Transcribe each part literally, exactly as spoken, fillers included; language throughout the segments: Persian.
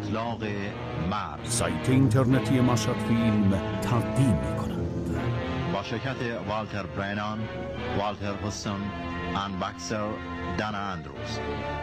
باطلاق مرد. سایت اینترنتی مشهد فیلم تقدیم می‌کند با شرکت والتر برینان، والتر هوستون، ان باکسر، دانا اندروز.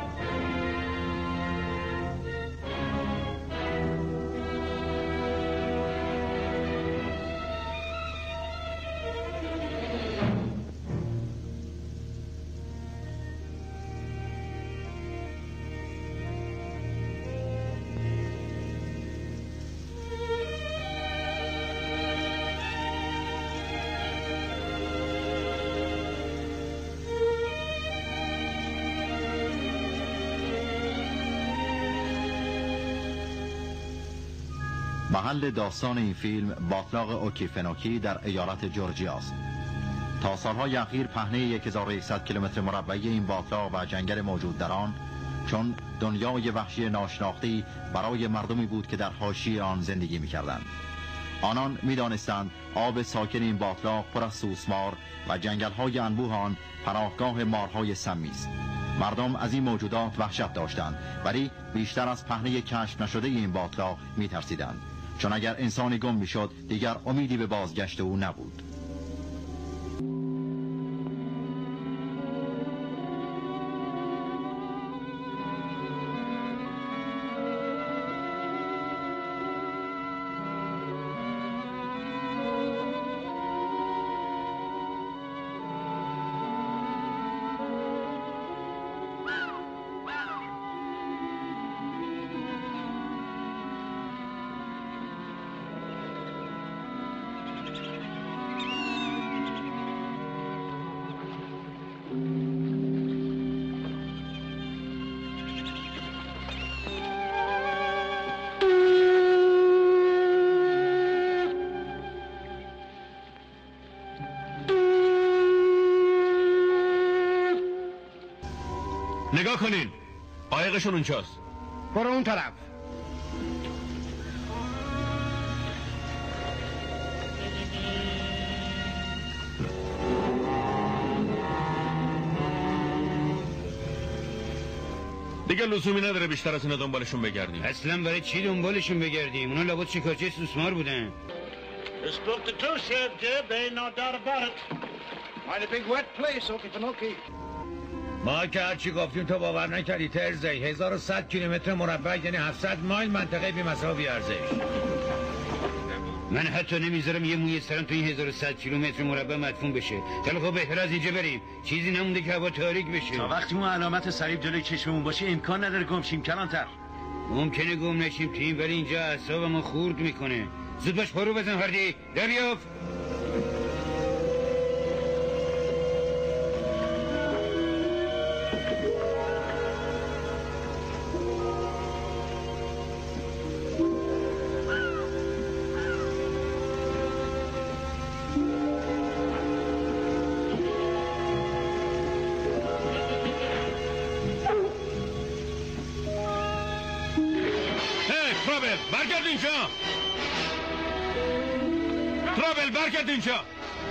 محل داستان این فیلم باطلاق اوکیفنوکی در ایالت جورجیا است. تا سالهای اخیر پهنه هزار و صد کیلومتر مربعی این باطلاق و جنگل موجود در آن چون دنیای وحشی ناشناخته برای مردمی بود که در حاشیه آن زندگی می‌کردند. آنان می‌دانستند آب ساکن این باطلاق پر از سوسمار و جنگل‌های انبوه آن پناهگاه مارهای سمی است. مردم از این موجودات وحشت داشتند ولی بیشتر از پهنه کشف نشده این باطلاق می‌ترسیدند، چون اگر انسانی گم میشد دیگر امیدی به بازگشت او نبود. نگاه کنین، قایقشون اونجاست. برو اون طرف. دیگه لزومی نداره بیشتر از اینا دنبالشون بگردیم. اصلا برای چی دنبالشون بگردیم؟ اونا لابد شکارچی سوسمار بودن. It's booked the two ship, Jib. Ain't no doubt about it. Mighty big wet place, Okefenokee. ما که هرچی گفتیم تو باور نکردی ترزی. هزار و صد کیلومتر مربع یعنی هفتصد مایل منطقه بی‌مثابه ارزش. من حتی نمیذارم یه موی سرم تو این هزار و صد کیلومتر مربع مدفون بشه. خیلی خب بهتر از اینجا بریم. چیزی نمونده که هوا تاریک بشه. تا وقتی اون علامت صلیب جلوی چشممون باشه امکان نداره گم شیم کلانتر. ممکنه گم نشیم تیم، ولی اینجا اعصابمو خورد میکنه. زود باش پارو بزن هردی. در بیافت. برگرد اینجا. ترابل برگرد اینجا.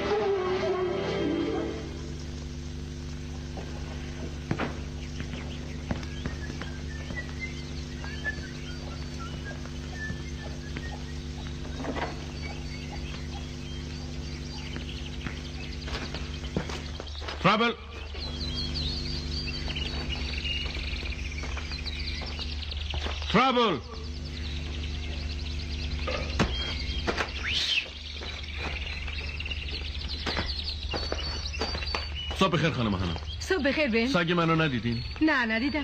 ترابل ترابل صبح بخیر خانم هانا. صبح بخیر بن. سگ منو ندیدین؟ نه ندیدم.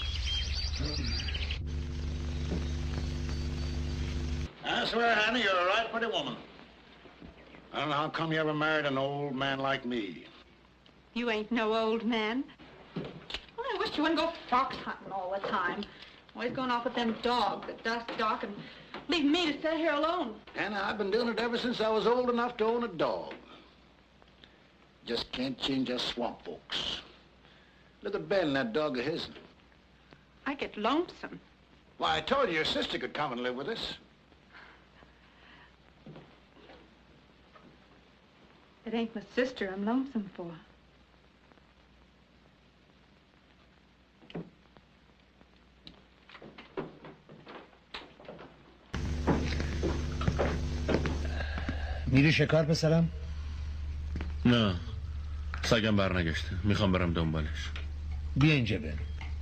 I swear, Hannah, you're a right pretty woman. I don't know how come you ever married an old man like me. You ain't no old man. Well, I wish you wouldn't go fox hunting all the time. Always going off with them dogs at dusk, dark, and leave me to sit here alone. Hannah, I've been doing it ever since I was old enough to own a dog. Just can't change us swamp folks. Look at Ben, that dog of his. I get lonesome. Why, I told you your sister could come and live with us. It ain't my sister I'm lonesome for. میری شکار پسرم؟ نه سگم برنگشته، میخوام برم دنبالش. بیا اینجا بین.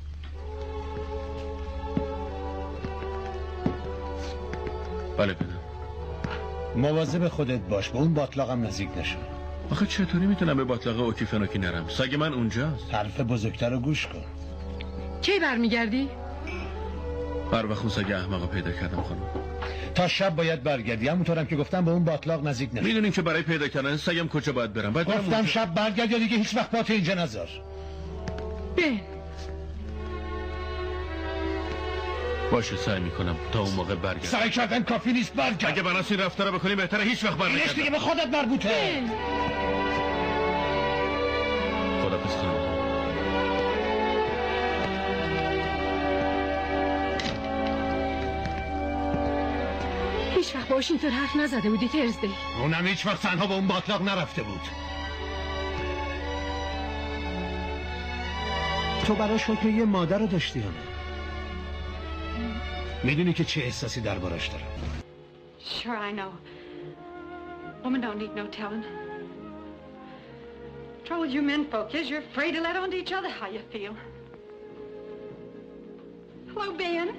بله پدر. مواظب خودت باش، به اون باطلاقم نزدیک نشو. آخه چطوری میتونم به باطلاق اوکیفنوکی نرم؟ سگ من اونجاست. حرف بزرگتر رو گوش کن. کی برمیگردی؟ هر وقت اون سگ احمقو پیدا کردم خانم. تا شب باید برگردی، همونطورم که گفتم به اون باطلاق نزدیک نشو. میدونین که برای پیدا کردن سگم کجا باید برم؟ باید برم گفتم اونجا. شب برگرد یا دیگه هیچ وقت پات اینجا نذار. بین. باشه سعی میکنم تا اون موقع برگردم. سعی کردن کافی نیست، برگرد. اگه بناس این رفتار بکنی بهتره هیچ وقت برنگردم. اینش دیگه به خودت مربوطه. بین. خدافظ خانم. هیچ وقت باش اینطور حرف نزده بودی ترزدی. اونم هیچ وقت تنها به اون باطلاق نرفته بود. تو براش حکم یه مادر رو داشتی یا نه؟ میدونی که چه احساسی دربارش دارم. Sure, I know. Women don't need no telling. Trouble with you men folk is you're afraid to let on to each other how you feel. Hello, Ben.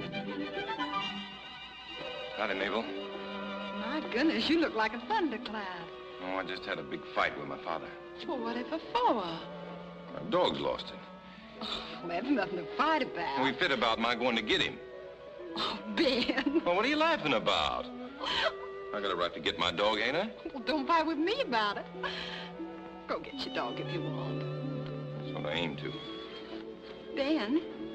Howdy, Mabel. My goodness, you look like a thundercloud. Oh, I just had a big fight with my father. Well, whatever for? My dog's lost it. Oh, well, there's nothing to fight about. We fit about my going to get him. Oh, Ben. Well, what are you laughing about? I got a right to get my dog, ain't I? Well, don't fight with me about it. Go get your dog if you want. That's what I aim to. Ben.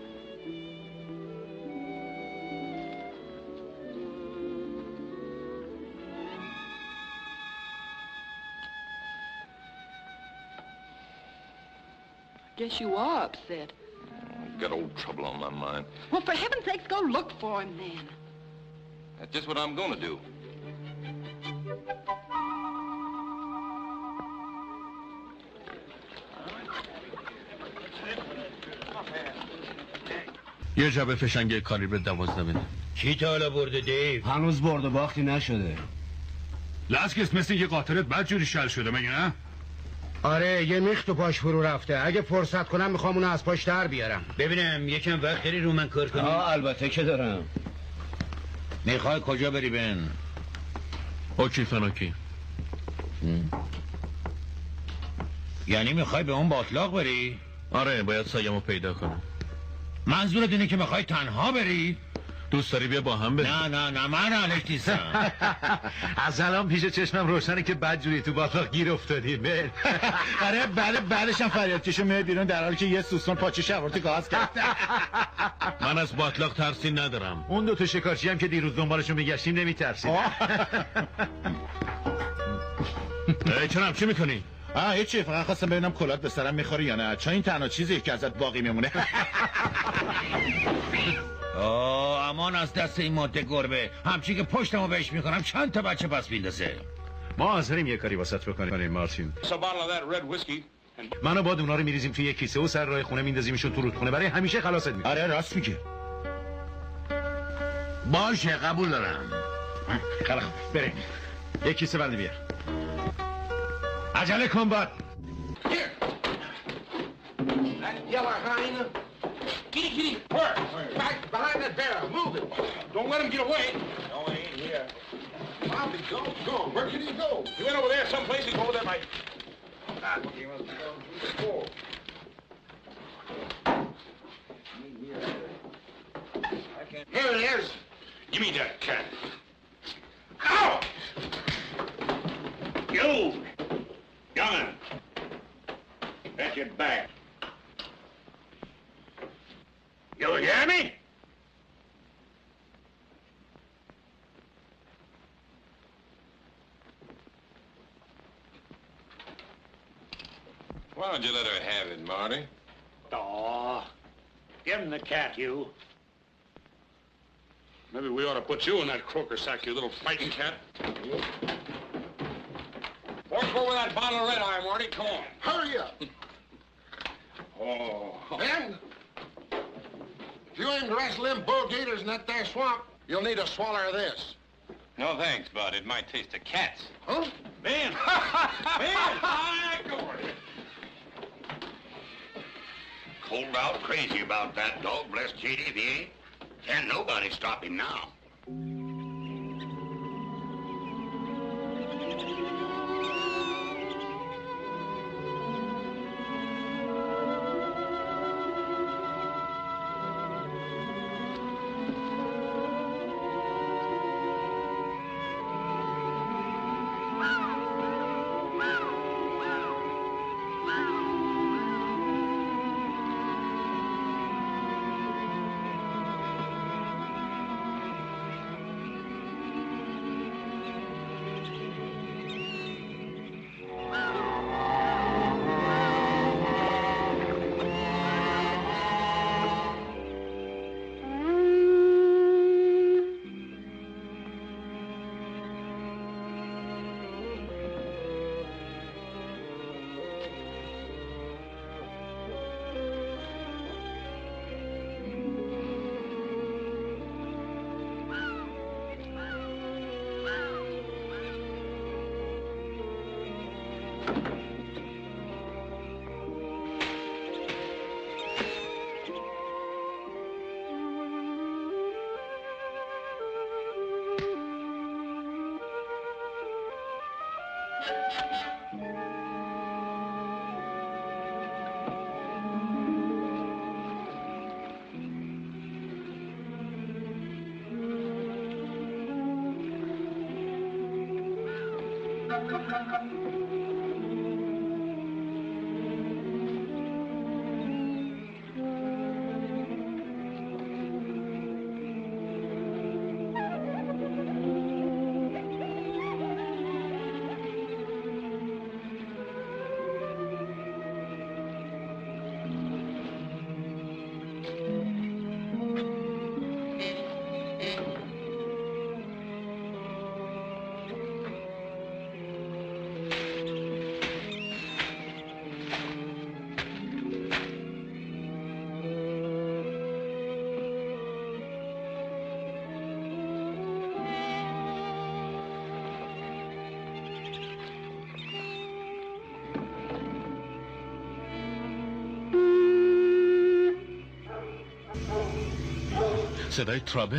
Guess you are upset. I've got old trouble on my mind. Well, for heaven's sakes, go look for him then. That's just what I'm gonna do. یه جبه فشنگ کالیبر دوازده بده. کی تا حالا برده دیو؟ هنوز برد و باختی نشده. لاسکس مثل اینکه قاطرت بدجوری شل شده مگه نه؟ آره یه میخ تو پاش فرو رفته. اگه فرصت کنم میخوام اونو از پاش در بیارم. ببینم یکم وقت داری رو من کار کنی؟ آه البته که دارم. میخوای کجا بری بن؟ اوکیفنوکی. یعنی میخوای به اون باطلاق بری؟ آره باید سگمو پیدا کنم. منظورت اینه که میخوای تنها بری؟ دوست داری بیا با هم بریم؟ نه نه نه من علش نیستم. از الان پیش چشمم روشنه که بدجوری تو باطلاق گیر افتادی. بل آره بله بعدش هم فریاد کشو میاد بیرون در حالی که یه سوسن پاچه شورت گاز کرد. من از باطلاق ترسی ندارم. اون دو تا شکارچی هم که دیروز دنبالشون میگشتیم نمیترسیم. ای چرا چی میکنی؟ آه هیچی، فقط خواستم ببینم کلات به سرم میخوری یا نه، چون این تنها چیزیه که ازت باقی میمونه. آه امان از دست این ماده گربه. همچی که پشتمو بهش میکنم چند تا بچه پس میندازه. ما حاضریم یه کاری واسط بکنیم مارتین. منو بعد اونا رو میریزیم توی یه کیسه و سر راه خونه میندازیمشون تو رودخونه، برای همیشه خلاصت میکنیم. آره راست میگه. باشه قبول دارم. خلاص بریم. یه کیسه بنده بیار. عجله کن باد. Yellow hyena. Kitty, kitty, where? Back behind that barrel. Move it. Don't let him get away. No, he ain't here. Bobby, go, go. Where can he go? He went over there someplace. He's over there, Mike. Ah, he must be going through the floor. Here it is. Give me that cat. Ow! You! Young'un. That's your back. You hear me? Why don't you let her have it, Marty? Aw, give him the cat, you. Maybe we ought to put you in that croaker sack, you little fighting cat. Fork over that bottle of red eye, Marty. Come on. Hurry up. Oh. Ben, if you aim to wrestle them bull gators in that there swamp, you'll need a swaller of this. No thanks, bud. It might taste of cats. Huh? Ben! Ben! Hi, Gordon! Cold out crazy about that dog, bless J D if he ain't. Can't nobody stop him now. صدای ترابل.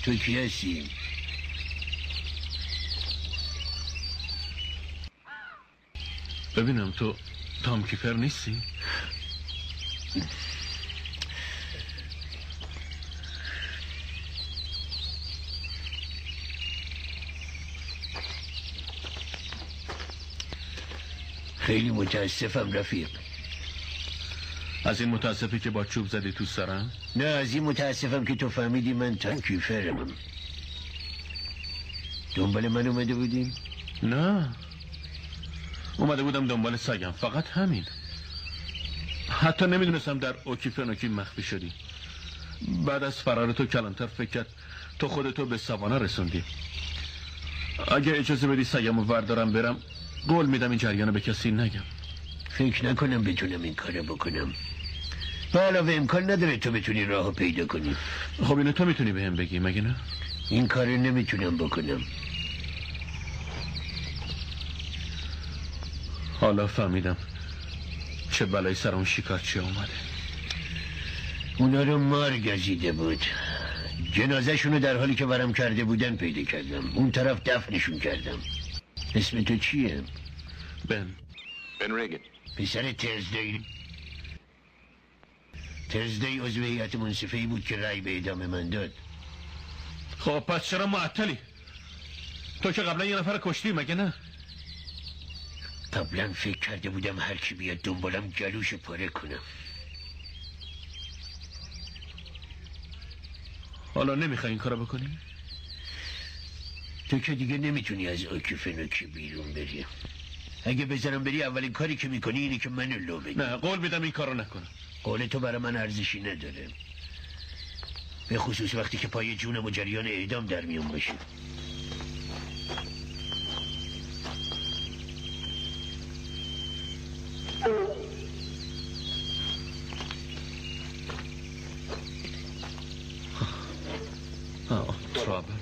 تو کی هستی؟ ببینم تو تام کیفر نیستی؟ خیلی متاسفم رفیق. از این متاسفی که با چوب زدی تو سرم؟ نه، از این متاسفم که تو فهمیدی من تام کیفرم. دنبال من اومده بودی؟ نه، اومده بودم دنبال سگم، فقط همین. حتی نمیدونستم در اوکیفنوکی مخفی شدی. بعد از فرار تو کلانتر فکر کرد تو خودتو به ساوانا رسوندی. اگه اجازه بدی سگمو وردارم برم، قول میدم این جریانو به کسی نگم. فکر نکنم بتونم این کارو بکنم. به علاوه امکان نداره تو بتونی راهو پیدا کنی. خب اینو تو میتونی بهم بگی مگه نه؟ این کارو نمیتونم بکنم. حالا فهمیدم چه بلایی سر اون شکارچی اومده. اونا رو مار گزیده بود. جنازه‌شونو در حالی که ورم کرده بودن پیدا کردم. اون طرف دفنشون کردم. اسم تو چیه؟ بن. بن ریگن. پسر ترزدی. ترزدی عضو هیئت منصفه‌ای بود که رأی به اعدام من داد. خب پس چرا معطلی؟ تو که قبلا یه نفر کشتی مگه نه؟ قبلا فکر کرده بودم هر کی بیاد دنبالم گلوش پاره کنم. حالا نمیخوای این کارو بکنی؟ تو که دیگه نمیتونی از اوکیفنوکی بیرون بری. اگه بذارم بری اولین کاری که میکنی اینه که منو لو بدی. نه، قول میدم این کارو نکنم. قول تو برای من ارزشی نداره، به خصوص وقتی که پای جونم و جریان اعدام در میون باشه. Oh, trouble.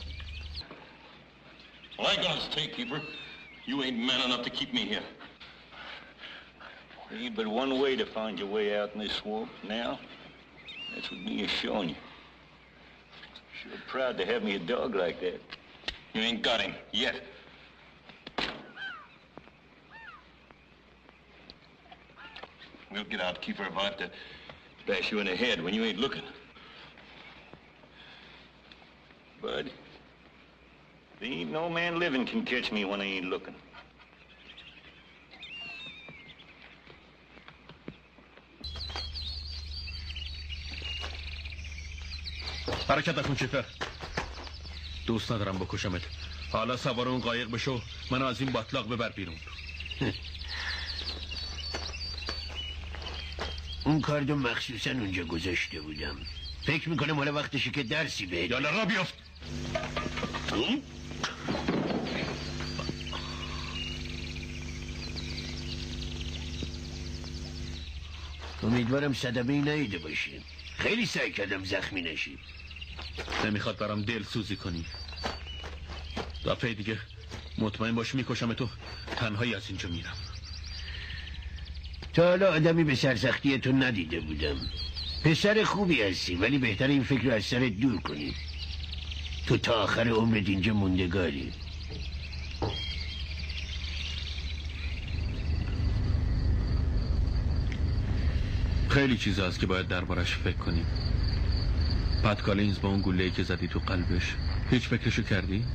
Well, I gotta stay, Keeper. You ain't man enough to keep me here. There ain't but one way to find your way out in this swamp now. That's what me is showing you. Sure proud to have me a dog like that. You ain't got him yet. We'll get out, Keeper, if I have to bash you in the head when you ain't looking. Bud, there ain't no man living can catch me when I ain't looking. حرکت نکن کیفر. دوست ندارم بکشمت. حالا سوار اون قایق بشو، منو از این باطلاق ببر بیرون. اون کاردو مخصوصا اونجا گذاشته بودم. فکر میکنم حالا وقتشه که درسی بهت. یالا را بیافت. امیدوارم صدمه‌ای ندیده باشی. خیلی سعی کردم زخمی نشی. نمیخواد برام دل سوزی کنی. دفعه دیگه مطمئن باش میکشم تو، تنهایی از اینجا میرم. تا حالا آدمی به سرسختی تو ندیده بودم. پسر خوبی هستی، ولی بهتر این فکر رو از سرت دور کنی. تو تا آخر عمرت اینجا موندگاری. خیلی چیز هست که باید دربارش فکر کنیم. پت کالینز با اون گله‌ای که زدی تو قلبش، هیچ فکرشو کردی؟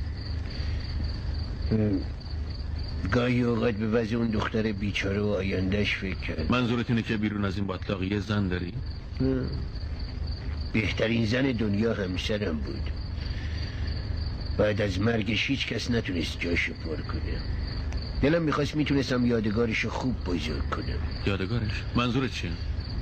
گاهی اوقات به وضع اون دختر بیچاره و آیندهش فکر کرد. منظورت اینه که بیرون از این باطلاقی یه زن داری؟ بهترین زن دنیا همسرم بود. بعد از مرگش هیچ کس نتونست جاشو پر کنه. دلم میخواست میتونستم یادگارشو خوب بزرگ کنم. یادگارش؟ منظورت چیه؟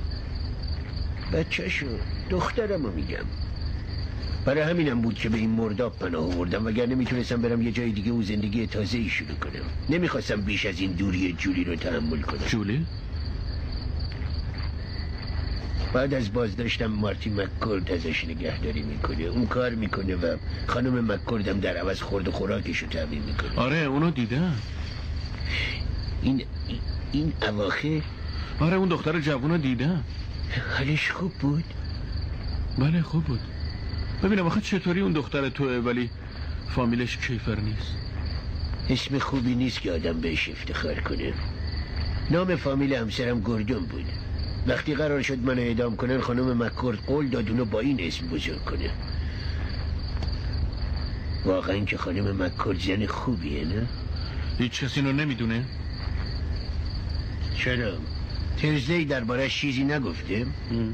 بچه‌شو، دخترمو میگم. برای همینم بود که به این مرداب پناه آوردم، وگرنه میتونستم برم یه جای دیگه و زندگی تازه‌ای شروع کنم. نمیخواستم بیش از این دوری جولی رو تحمل کنم. جولی؟ بعد از بازداشتم مارتی مککورد ازش نگهداری میکنه. اون کار میکنه و خانم مککوردم در عوض خورد و خوراکشو تامین میکنه. آره اونو دیدم. این این اواخر؟ آره اون دختر جوونو دیدم. حالش خوب بود؟ بله خوب بود. ببینم آخه چطوری اون دختر توه ولی فامیلش کیفر نیست؟ اسم خوبی نیست که آدم بهش افتخار کنه. نام فامیل همسرم گوردون بود. وقتی قرار شد منو اعدام کنن خانم مکورد قول داد اونو با این اسم بزرگ کنه. واقعا که خانم مکورد زن خوبیه نه؟ هیچ کسی اینو نمیدونه؟ چرا؟ ترزلی دربارش چیزی نگفته؟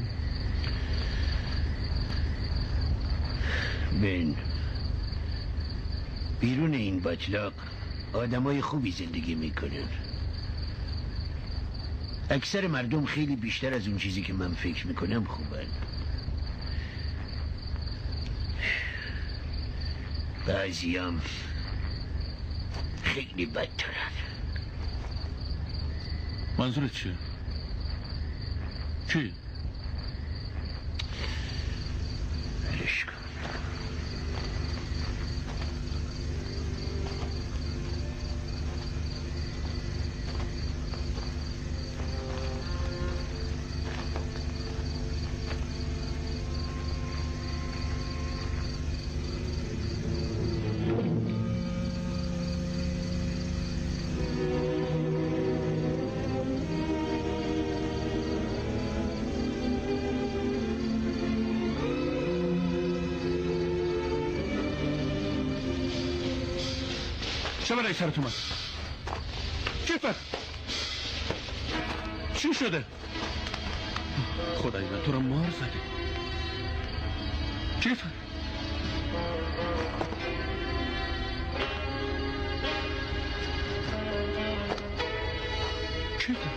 بن بیرون این باطلاق آدمای خوبی زندگی میکنن. اکثر مردم خیلی بیشتر از اون چیزی که من فکر میکنم خوبن. بعضیم خیلی بدترن. منظورت چیه؟ چی؟ ولش کن. چه برای سرت اومد؟ کیفر چی شده؟ خدای من تو رو مار زده. کیفر کیفر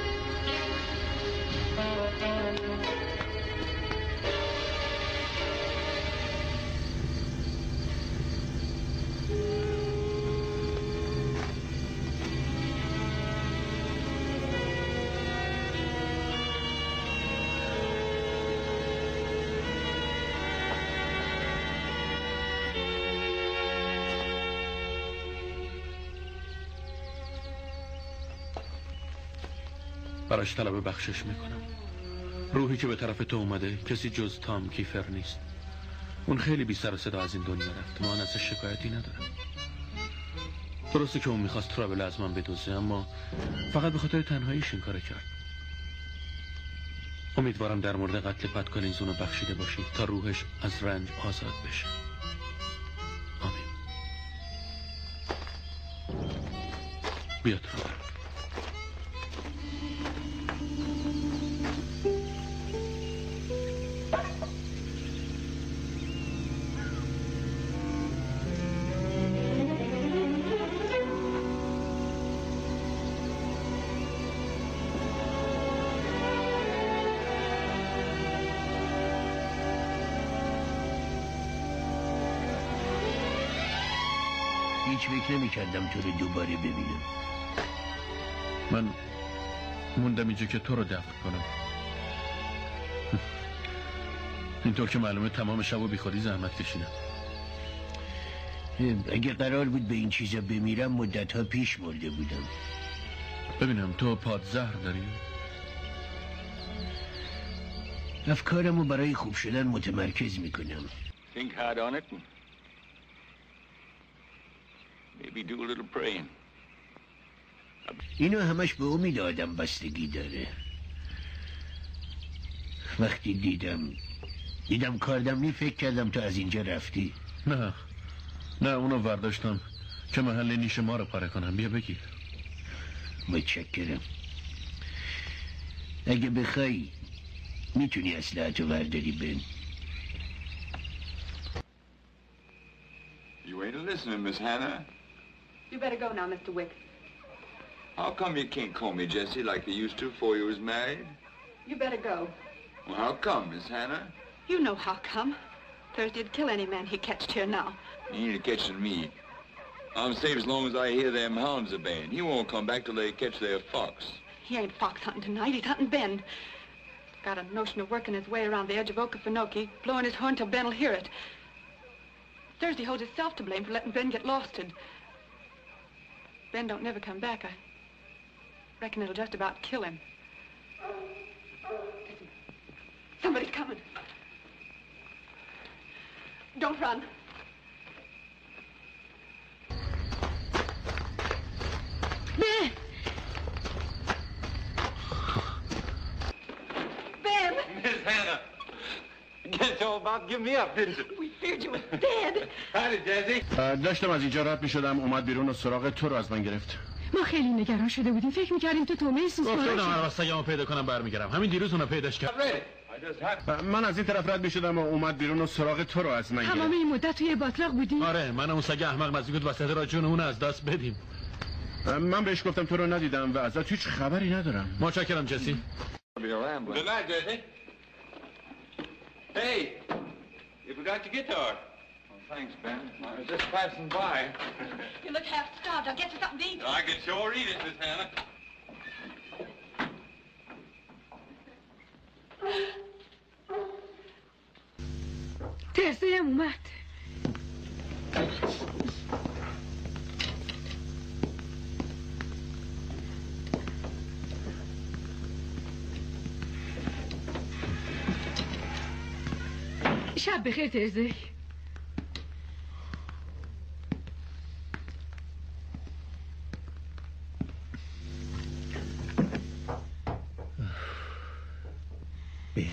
براش طلب بخشش میکنم. روحی که به طرف تو اومده کسی جز تام کیفر نیست. اون خیلی بی سر و صدا از این دنیا رفت. من ازش شکایتی ندارم. درسته که اون میخواست ترابل از من بدوزه اما فقط به خاطر تنهاییش این کار کرد. امیدوارم در مورد قتل پت کالینز اونو بخشیده باشید تا روحش از رنج آزاد بشه. آمین. بیا ترابل. هیچ فکر نمی کردم تو رو دوباره ببینم. من موندم اینجا که تو رو دفن کنم. اینطور که معلومه تمام شب و بیخودی زحمت کشیدم. اگه قرار بود به این چیزا بمیرم مدت ها پیش مرده بودم. ببینم تو پادزهر داری؟ افکارمو برای خوب شدن متمرکز میکنم. Think hard on it and maybe do a little praying. اینو همش به امید آدم بستگی داره. وقتی دیدم دیدم کاردمنی فکر کردم تو از اینجا رفتی. نه نه اونو ورداشتم که محل نیش ما رو پاره کنم. بیا بگیر. متشکرم. اگه بخوای میتونی اسلحه‌تو ورداری بن. You ain't listening, Miss Hannah. You better go now, Mister Wick. How come you can't call me Jesse like you used to before you was married? You better go. Well, how come, Miss Hannah? You know how come. Thursday'd kill any man he catched here now. He ain't catching me. I'm safe as long as I hear them hounds are baying. He won't come back till they catch their fox. He ain't fox hunting tonight. He's hunting Ben. Got a notion of working his way around the edge of Okefenokee, blowing his horn till Ben'll hear it. Thursday holds himself to blame for letting Ben get losted. Ben don't never come back. I reckon it'll just about kill him. Listen. Somebody's coming. Don't run. Ben! Ben! Miss Hannah, get all about give me up, didn't you? We feared you were dead. Howdy, Desi. داشتم از اینجا رد می شدم اومد بیرون و سراغ تو رو از من گرفت. ما خیلی نگران شده بودیم فکر میکردیم تو تومه سوسمارا گفتم هر وقت سگمو پیدا کنم برمیگردم. همین دیروز اونو پیداش کردم. من از این طرف رد می شدم و اومد بیرون و سراغ تو رو از من گرفت. تمام این مدت توی باطلاق بودی؟ آره من اون سگ احمق نزدیک بود وسط راه جون اون از دست بدیم. من بهش گفتم تو رو ندیدم و ازت هیچ خبری ندارم. متشکرم جسی. Good night, Jesse. Hey, you forgot your guitar. Oh, thanks, Ben. I was just passing by. You look half starved. I'll get you something to eat. I can sure eat it, Miss Hannah. ترزه هم اومد. شب بخیر ترزه. بن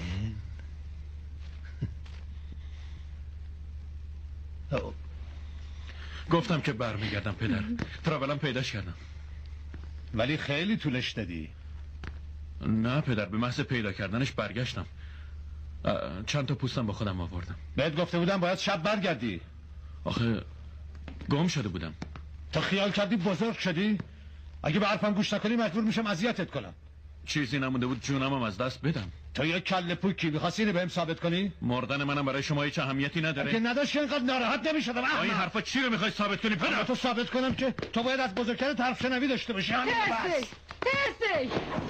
گفتم که برمیگردم پدر. ترابلم پیداش کردم. ولی خیلی طولش دادی. نه پدر به محض پیدا کردنش برگشتم. چند تا پوستم با خودم آوردم. بهت گفته بودم باید شب برگردی. آخه گم شده بودم. تو خیال کردی بزرگ شدی؟ اگه به حرفم گوش نکنی مجبور میشم اذیتت کنم. چیزی نمونده بود جونم هم از دست بدم. تو یک کله پوکی می‌خواستی اینو بهم ثابت کنی؟ مردن منم برای شما هیچ اهمیتی نداره. اگه نداشت اینقدر ناراحت نمی‌شدم. این حرفا چی رو می‌خوای ثابت کنی پدر؟ تو ثابت کنم که تو باید از بزرگترت حرف شنوی داشته باشی. ترسی! ترسی!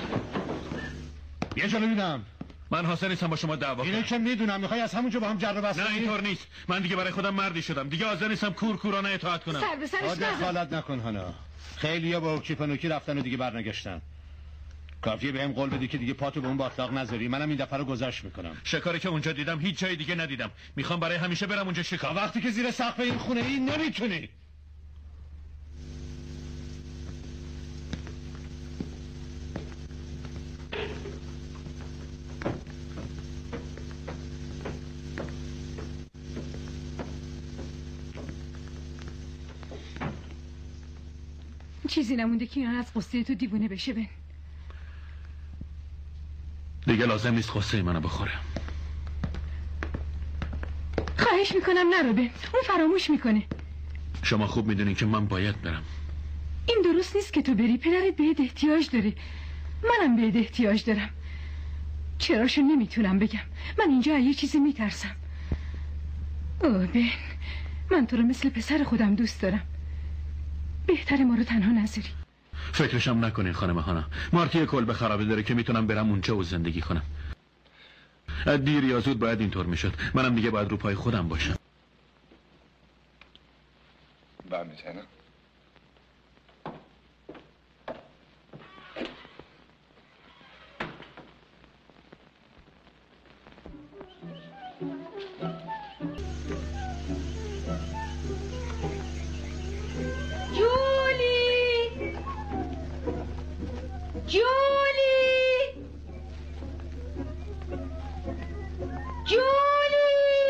یه جلو ببینم. من حاضر نیستم با شما دعوا کنم. اینو که میدونم میخوای از همونجا با هم جر و بحث کنی. نه اینطور نیست. من دیگه برای خودم مردی شدم. دیگه حاضر نیستم کور کورانه اطاعت کنم. سر به سرش نزن. دخالت نکن هانا. خیلیا با اوکیپنوکی رفتن و دیگه برنگشتن. کافیه بهم قول بدی که دیگه پاتو به اون باطلاق نذاری. منم این دفعه رو گذشت میکنم. شکاری که اونجا دیدم هیچ جای دیگه ندیدم. میخوام برای همیشه برم اونجا شکار. وقتی که زیر سقف این خونه ای نمیتونی. چیزی نمونده که اینا از قصه تو دیوونه بشه بن. دیگه لازم نیست قصه منو بخوره. خواهش میکنم نرو بن. اون فراموش میکنه. شما خوب میدونین که من باید برم. این درست نیست که تو بری. پدرت بهت احتیاج داره. منم بهت احتیاج دارم. چراشو نمیتونم بگم. من اینجا یه چیزی میترسم. اوه بن، من تو رو مثل پسر خودم دوست دارم. بهتر ما رو تنها نذاری. فکرشم نکنین خانم هانا. مارتی کلبه خرابه داره که میتونم برم اونجا و زندگی کنم. دیر یا زود باید اینطور میشد. منم دیگه باید رو پای خودم باشم. Bye, Miss Hannah. جولی! جولی!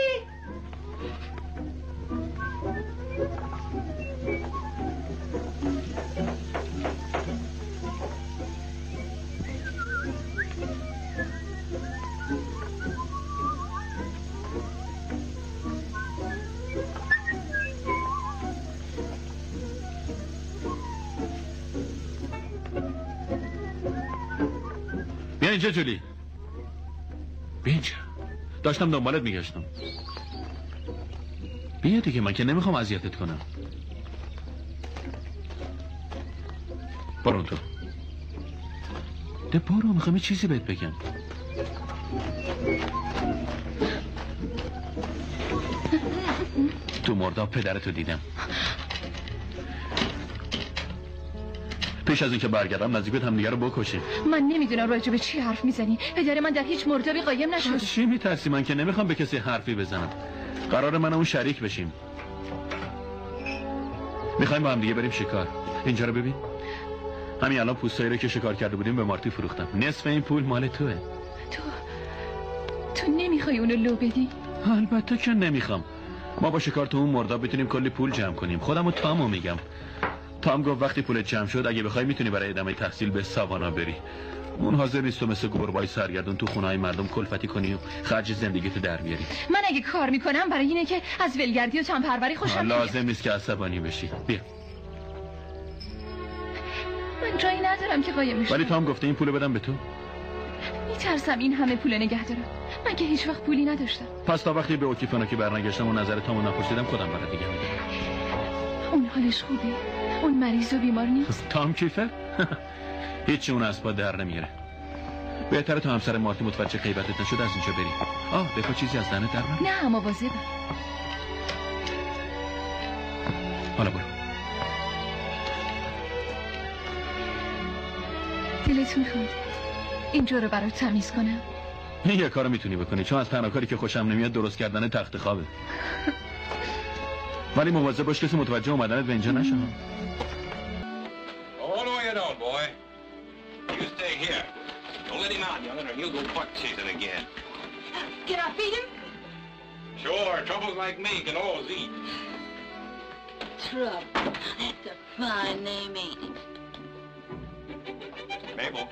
بیا اینجا جولی. بیا اینجا. داشتم دنبالت میگشتم. بیا دیگه، من که نمیخوام اذیتت کنم. برو تو. ده برو، میخوام یه چیزی بهت بگم. تو مرداب پدرتو دیدم. پیش از اینکه برگردم نزدیک بود همدیگه رو بکشیم. من نمیدونم راجع به چی حرف میزنی. پدر من در هیچ مردابی قایم نشد. چی میترسی؟ من که نمیخوام به کسی حرفی بزنم. قرار من اون شریک بشیم. میخوایم با هم دیگه بریم شکار. اینجا رو ببین. همین الان پوستایی رو که شکار کرده بودیم به مارتی فروختم. نصف این پول مال توه. تو تو نمیخوای اونو لو بدی؟ البته که نمیخوام. ما با شکار تو اون مرداب بتونیم کلی پول جمع کنیم. خودم و تامو میگم. تام گفت وقتی پولت جمع شد اگه بخوای میتونی برای ادامه تحصیل به ساوانا بری. اون حاضر نیست تو مثل گربای سرگردون تو خونه‌های مردم کلفتی کنی و خرج زندگیتو در بیاری. من اگه کار میکنم برای اینه که از ولگردی و تام پروری خوشم میاد. لازم نیست که عصبانی بشی. بیا. من جایی ندارم که قایم بشم. ولی تام گفته این پولو بدم به تو. میترسم این همه پول نگه دارم. من که هیچ وقت پولی نداشتم. پس تا وقتی به اوکیفنوکی برنگشتم و نظر تامو نپرسیدم خودم برات دیگه میگم. اون حالش خوبه؟ اون مریض و بیمار نیست؟ تام کیفر؟ هیچی اون از پا در نمیاره. بهتره تو همسر مارتی متوجه غیبتت نشد از اینجا بری. آه دفعه چیزی از دهنت در نمیاد؟ نه مواظبم. حالا برو. دلت میخواد اینجا رو برات تمیز کنم؟ این یه کارو میتونی بکنی چون از تنها کاری که خوشم نمیاد درست کردن تخت خوابه. ولی مواظب باش کسی متوجه اومدنت به اینجا نشه. Hold on, you don't, boy. You stay here. Don't let him out, young'un, or he'll go buck chasing again. Can I feed him? Sure, troubles like me can always eat. Trouble. That's a fine name, ain't it? Mabel.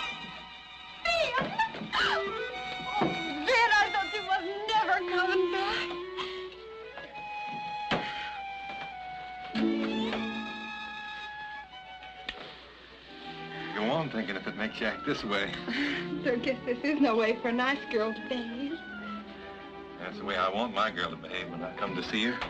Ben, I thought you was never coming back. Go on thinking if it makes you act this way. So I guess this is no way for a nice girl to behave. That's the way I want my girl to behave when I come to see her.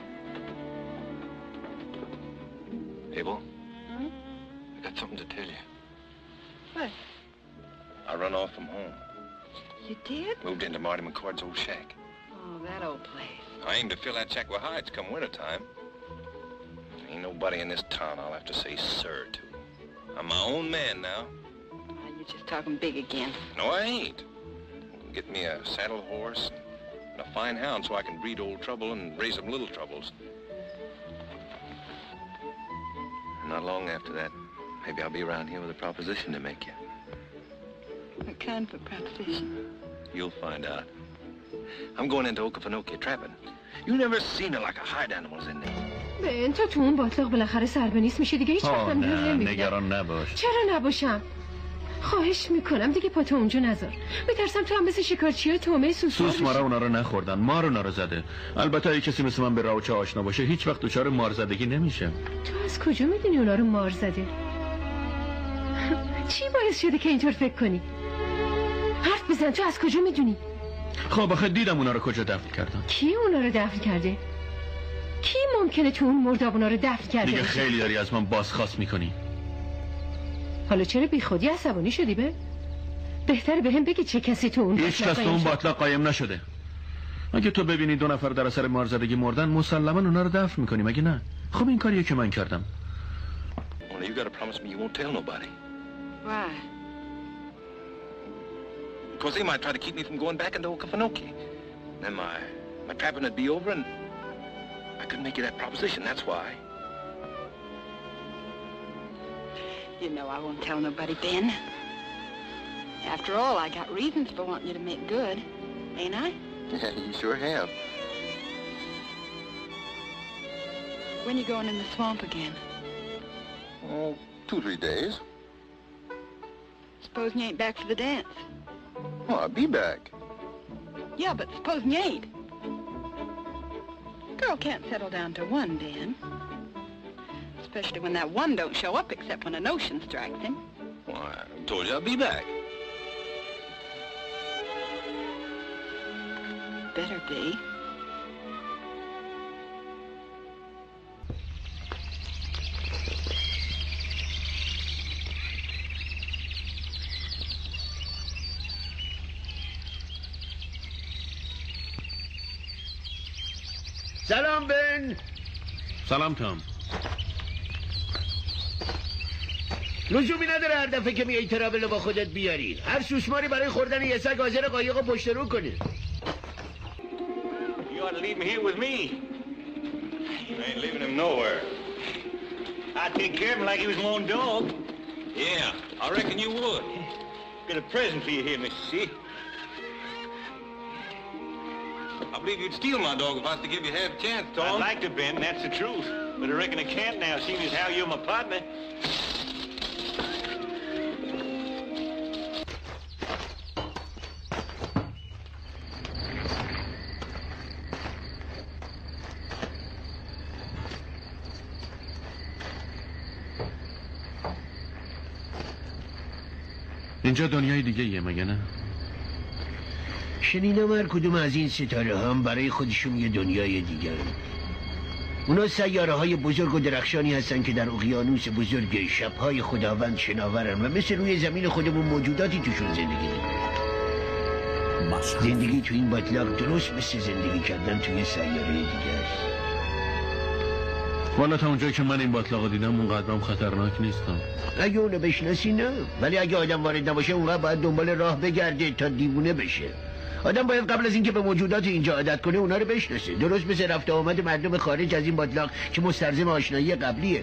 Mabel? Hmm? I got something to tell you. What? I run off from home. You did? Moved into Marty McCord's old shack. Oh, that old place. I aim to fill that shack with hides come wintertime. Ain't nobody in this town I'll have to say sir to. I'm my own man now. Oh, you're just talking big again. No, I ain't. Get me a saddle horse and a fine hound so I can breed old trouble and raise some little troubles. Not long after that, maybe I'll be around here with a proposition to make you. What kind of a proposition? You'll find out. I'm going into Okefenokee trapping. You never seen it like a hide animals in there. بن تو تو اون باطلاق بالاخره سربه نیست میشه دیگه هیچ وقت هم نه نگران نباش. چرا نباشم؟ خواهش میکنم دیگه پاتو اونجا نذار. میترسم تو هم مثل شکارچی‌ها تومه سوسمار سوس مارا اونا رو نخوردن، مار اونا رو زده. البته اگه کسی مثل من به راوچه آشنا باشه هیچ وقت دچار مار زدگی نمیشه. تو از کجا میدونی اونا رو مار زده؟ چی باعث شده که اینطور فکر کنی؟ حرف بزن تو از کجا میدونی؟ خب آخه دیدم اونا رو کجا دفن کردن. کی اونا رو دفن کرده؟ کی ممکنه تو اون مرداب اونا رو دفن کرده؟ دیگه خیلی داری از من بازخواست میکنی. حالا چرا بی خودی عصبانی شدی به؟ بهتره به هم بگی چه کسی تو اون هیچ کس تو اون باطلاق قایم نشده. اگه تو ببینی دو نفر در اثر مارزدگی مردن مسلما اونا رو دفن میکنی مگه نه؟ خب این کاریه که من کردم. Only you gotta promise me you won't tell nobody. Why? Because they might try to keep me from going back into Okefenokee. Then my my trapping would be over and I couldn't make you that proposition, that's why. You know I won't tell nobody, Ben. After all, I got reasons for wanting you to make good, ain't I? Yeah, you sure have. When you going in the swamp again? Oh, two, three days. Supposing you ain't back for the dance. Oh, I'll be back. Yeah, but supposing you ain't. Girl can't settle down to one, Ben. Especially when that one don't show up except when a notion strikes him. Well, I told you I'll be back. Better be. سلام بن. سلام تام. لزومی نداره هر دفعه که میای ترابل با خودت بیاری. هر سوسماری برای خوردن یه سگ حاضر قایق و پشت رو کنه. You ought to and leave him here with me. You ain't leaving him nowhere. I'd take care of him like he was my own dog. Yeah, I reckon you would. Got a present for you here, Mister C. I believe you'd steal my dog if I was to give you half a chance, Tom. I'd like to, Ben, that's the truth. But I reckon I can't now, seeing as how you're my partner. اینجا دنیای دیگه یه مگه نه؟ شنیدم هر کدوم از این ستاره هم برای خودشون یه دنیای دیگه هم. اونا سیاره های بزرگ و درخشانی هستن که در اقیانوس بزرگ شبهای خداوند شناورن و مثل روی زمین خودمون موجوداتی توشون زندگی میکنن. زندگی تو این باطلاق درست مثل زندگی کردن توی سیاره دیگه است. والا تا اونجایی که من این باطلاق دیدم اونقدرام خطرناک نیستم. اگه اونو بشناسی نه، ولی اگه آدم وارد نباشه اونقدر باید دنبال راه بگرده تا دیوونه بشه. آدم باید قبل از اینکه به موجودات اینجا عادت کنه اونا رو بشناسه، درست مثل رفت آمد مردم خارج از این باطلاق که مستلزم آشنایی قبلیه.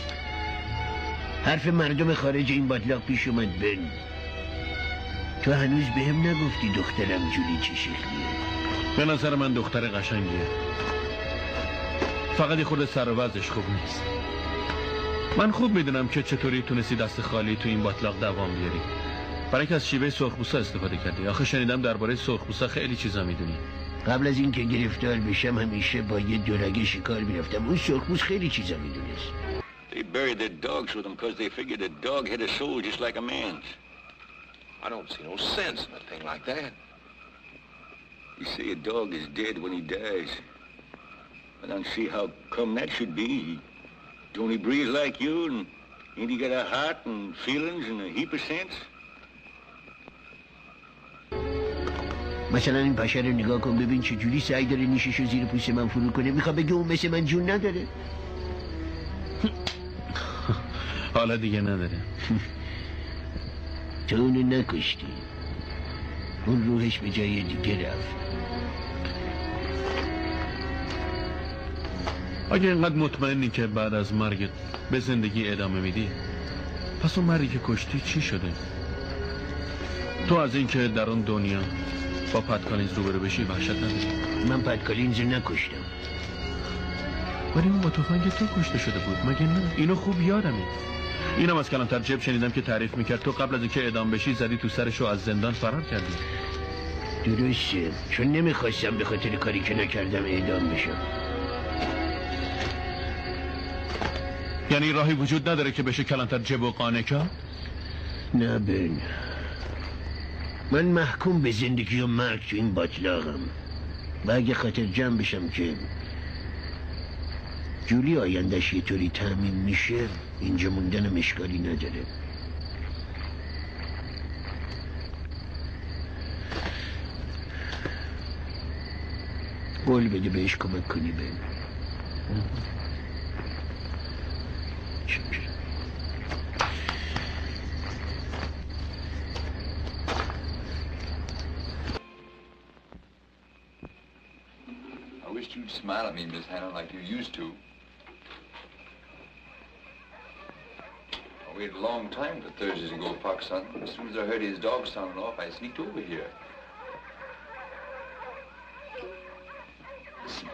حرف مردم خارج این باطلاق پیش اومد. بن تو هنوز بهم نگفتی دخترم جولی چه شکلیه؟ به نظر من دختر قشنگیه، فقط یه خورده سر و وضعش خوب نیست. من خوب میدونم که چطوری تونستی دست خالی تو این باطلاق دوام بیاری. برای اینکه از شیوه سرخپوستا استفاده کردی. آخه شنیدم درباره سرخپوستا خیلی چیزا میدونی. قبل از اینکه گرفتار بشم همیشه با یه دورگه شکار میرفتم. اون سرخپوس خیلی چیزا میدونست. They buried their dogs with them because they figured a dog had a soul just like a man's. I don't see no sense in a thing like that. You say a dog is dead when he dies. I don't see how come that should be. Don't he breathe like you, and ain't he got a heart and feelings and a heap of sense? مثلا این پشه رو نگاه کن ببین چجوری سعی داره نیششو زیر پوست من فرو کنه. میخواد بگه اون مثل من جون نداره. حالا دیگه نداره. تو اونو نکشتی، اون روحش به جای دیگه رفت. اگه اینقدر مطمئنی که بعد از مرگت به زندگی ادامه میدی، پس اون مردی که کشتی چی شده؟ تو از اینکه در اون دنیا با پت کالینز روبرو بشی وحشت نداری؟ من پت کالینز رو نکشتم. ولی اون با تفنگ تو کشته شده بود مگه نه؟ اینو خوب یادمه. اینم از کلانتر جب شنیدم که تعریف میکرد تو قبل از اینکه اعدام بشی زدی تو سرش و از زندان فرار کردی. درسته، چون نمیخواستم به خاطر کاری که نکردم اعدام بشم. یعنی راهی وجود نداره که بشه کلانتر جب و قانکا؟ نه بن، من محکوم به زندگی و مرگ تو این باطلاقم و اگه خاطر جمع بشم که جولی آیندهش یه طوری تأمین میشه اینجا موندنم اشکالی نداره. قول بده بهش کمک کنی بن. I wish you'd smile at me, Miss Hannah, like you used to. I waited a long time for Thursday to go park something. As soon as I heard his dog sounding off, I sneaked over here. Listen.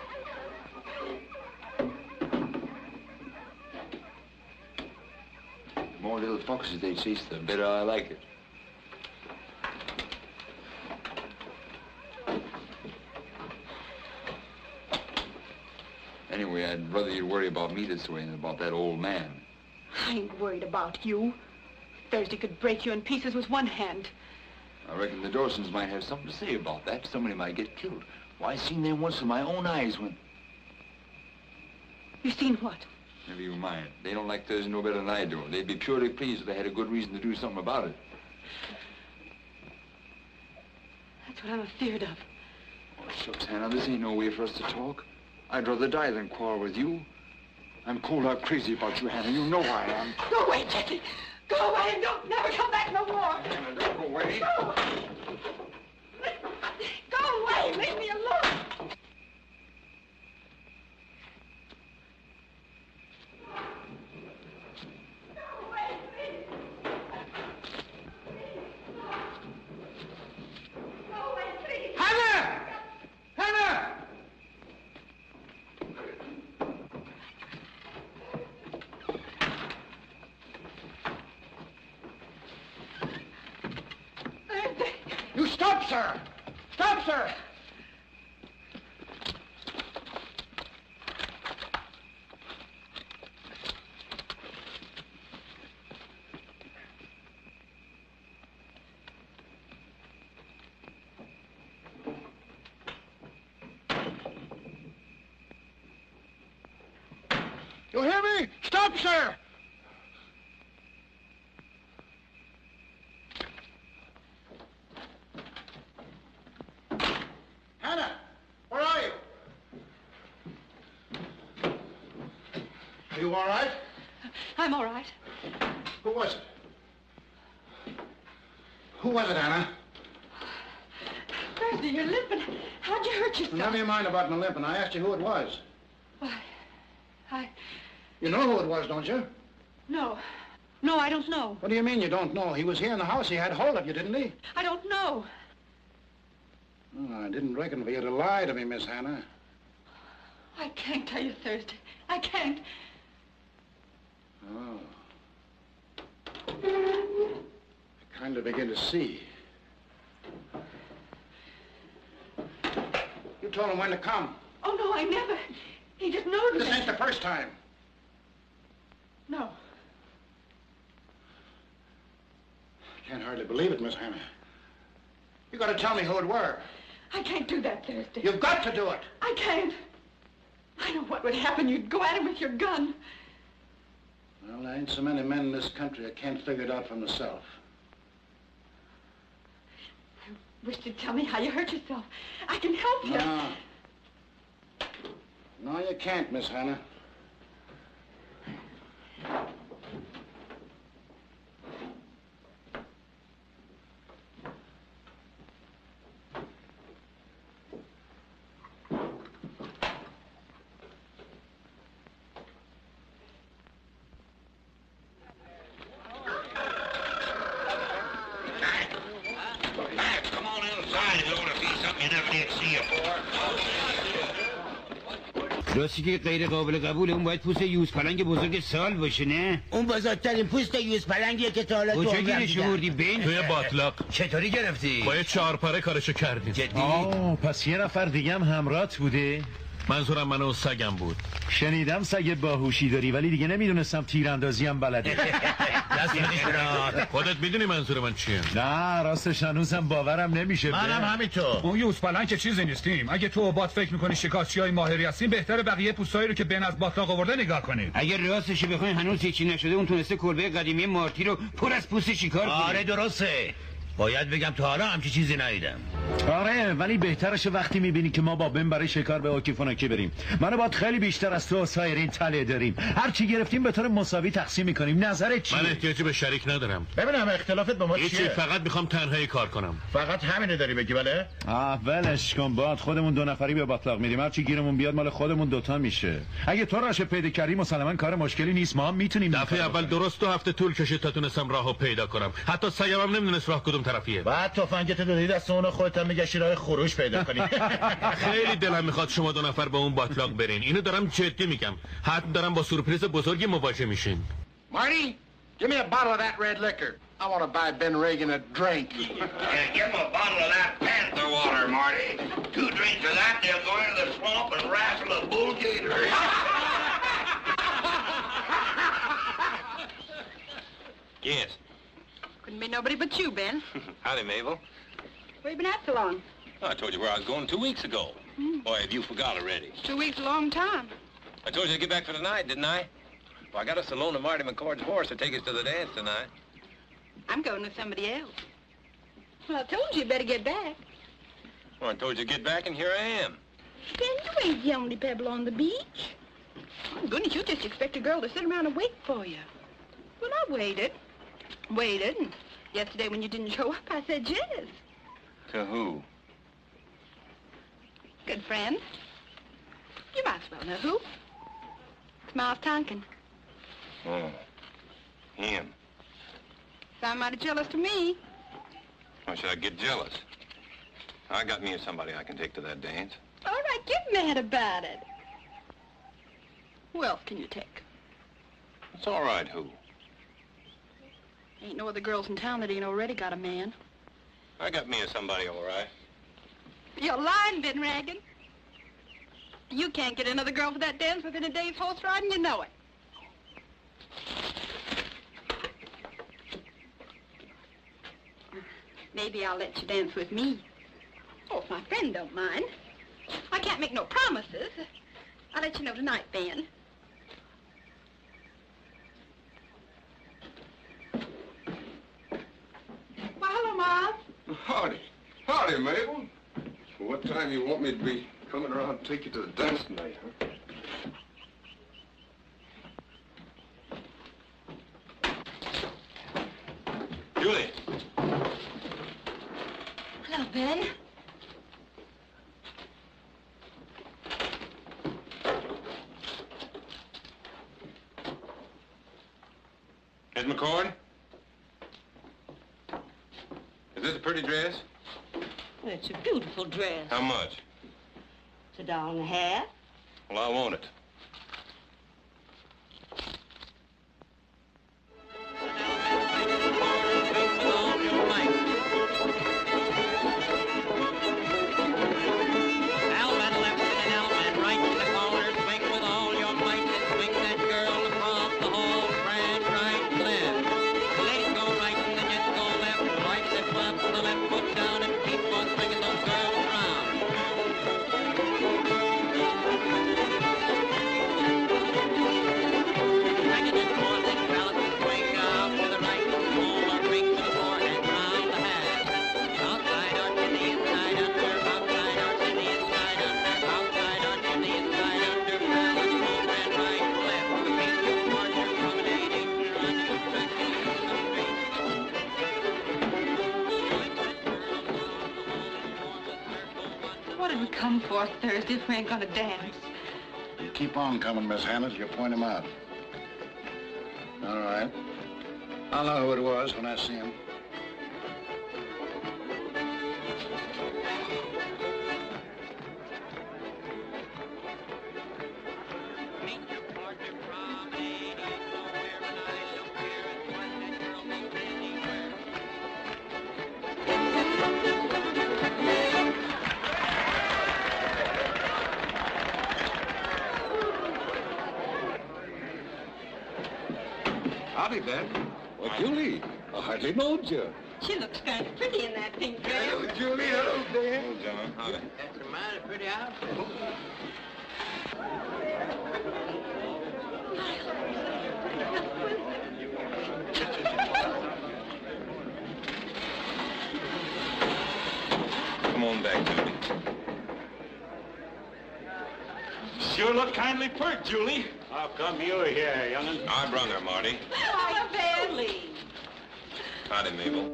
The more little foxes they chase, the better I like it. Anyway, I'd rather you'd worry about me this way than about that old man. I ain't worried about you. Thursday could break you in pieces with one hand. I reckon the Dawsons might have something to say about that. Somebody might get killed. Why, I seen them once with my own eyes when... You seen what? Never you mind. They don't like Thursday no better than I do. They'd be purely pleased if they had a good reason to do something about it. That's what I'm afeared of. Oh, shucks, Hannah, this ain't no way for us to talk. I'd rather die than quarrel with you. I'm cold out crazy about you, Hannah. You know I am. Go away, Jackie. Go away and don't never come back no more. Hannah, don't go away. Go. Go away. Leave me alone. Stop, sir! Stop, sir! You hear me? Stop, sir! Hannah, where are you? Are you all right? I'm all right. Who was it? Who was it, Hannah? Thursday, you're limping. How'd you hurt yourself? Never you mind about my limping. I asked you who it was. Why, I... You know who it was, don't you? No. No, I don't know. What do you mean you don't know? He was here in the house. He had hold of you, didn't he? I don't know. Oh, I didn't reckon for you to lie to me, Miss Hannah. I can't tell you, Thursday. I can't. Oh. I kind of begin to see. You told him when to come. Oh, no, I never. He just noticed. This ain't the first time. No. I can't hardly believe it, Miss Hannah. You gotta tell me who it were. I can't do that, Thursday. You've got to do it. I can't. I know what would happen. You'd go at him with your gun. Well, there ain't so many men in this country that can't figure it out for themselves. I wish you'd tell me how you hurt yourself. I can help you. No. No, you can't, Miss Hannah. راستی که غیر قابل قبوله اون باید پوست یوز پلنگ بزرگ سال باشه نه؟ اون بزرگترین پوست یوز پلنگیه که تا حالا تو کجا گیرش آوردی بین؟ توی باطلاق. چطوری گرفتی؟ با یه چهارپاره کارشو کردیم. جدی؟ آه پس یه نفر دیگه هم همراهت بوده؟ منظورم من و سگم بود. شنیدم سگ باهوشی داری ولی دیگه نمیدونستم تیراندازی هم بلده. خودت میدونی منظور من چیه؟ نه راستش هنوزم باورم نمیشه. منم همینطور. اون یوز پلنگ که چیزی نیستیم. اگه تو و بات فکر میکنی شکارچیای ماهری هستیم بهتره بقیه پوستایی رو که بن از باطلاق آورده نگاه کنید. اگر راستش بخواین هنوز هیچی نشده اون تونسته کلبه قدیمی مارتی رو پر از پوست شکار کنه. آره درسته. باید بگم تا حالا همچی چیزی ندیدم. آره ولی بهترشه وقتی میبینی که ما با بن برای شکار به اوکیفونوکی بریم. منو باید خیلی بیشتر از تو و سایرین تله داریم. هر چی گرفتیم به طور مساوی تقسیم میکنیم. نظرت چیه؟ من احتیاجی به شریک ندارم. ببینم اختلافت با ما چیه؟ هیچی، فقط میخوام تنهایی کار کنم. فقط همینه داری بگی بله؟ آه ولش کن باد خودمون دو نفری به باطلاق میریم. هر چی گیرمون بیاد مال خودمون دوتا میشه. اگه تو راش پیدا کردی مسلما کار مشکلی نیست. ما هم میتونیم. دفعه اول درست دو هفته طول کشید تا تونستم راهو پیدا کنم. حتی سگم هم نمیدونست راه کدوم طرفیه. بعد تفنگت دادی دست اون خودت هم میگشی راه خروج پیدا کنی. خیلی دلم میخواد شما دو نفر به اون باطلاق برین. اینو دارم جدی میگم. حتما دارم با سورپرایز بزرگی مواجه میشین. Marty, give me a bottle of that red liquor. I want to buy Ben Reagan a drink. Yeah, give him a bottle of that Panther water, Marty. Two drinks of that, they'll go into the swamp and wrestle a bull gator. Yes. Couldn't be nobody but you, Ben. Howdy, Mabel. Where you been at so long? Oh, I told you where I was going two weeks ago. Hmm. Boy, have you forgot already. Two weeks, a long time. I told you to get back for tonight, didn't I? Well, I got us to loan to Marty McCord's horse to take us to the dance tonight. I'm going with somebody else. Well, I told you you better get back. Well, I told you to get back, and here I am. Ben, you ain't the only pebble on the beach. Oh, goodness, you just expect a girl to sit around and wait for you. Well, I waited. Waited, and yesterday when you didn't show up, I said yes. To who? Good friend. You might as well know who. It's Miles Tonkin. Oh, him. Sound mighty jealous to me. Why should I get jealous? I got me somebody I can take to that dance. All right, get mad about it. Who else can you take? It's all right, who? Ain't no other girls in town that ain't already got a man. I got me a somebody all right. You're lying, Ben Reagan. You can't get another girl for that dance within a day's horse riding, you know it. Maybe I'll let you dance with me. Oh, if my friend don't mind. I can't make no promises. I'll let you know tonight, Ben. Well, hello, Mom. Howdy. Howdy, Mabel. Well, what time you want me to be coming around and take you to the dance tonight, huh? Julie. Hello, Ben. Miss McCord? Is this a pretty dress? Well, it's a beautiful dress. How much? It's a dollar and a half. Well, I want it. Thursday if we ain't gonna dance. You keep on coming, Miss Hannah, till you point him out. All right. I'll know who it was when I see him. Howdy, Ben. Well, Julie, I hardly knowed you. She looks kind of pretty in that pink dress. Hello, Julie. Hello, Ben. Hello, John. Howdy. That's a mighty pretty outfit. Come on back, Julie. Sure look kindly pert, Julie. How come you're here, young'un? I brung her, Marty. Hi, Bailey. Howdy, Mabel.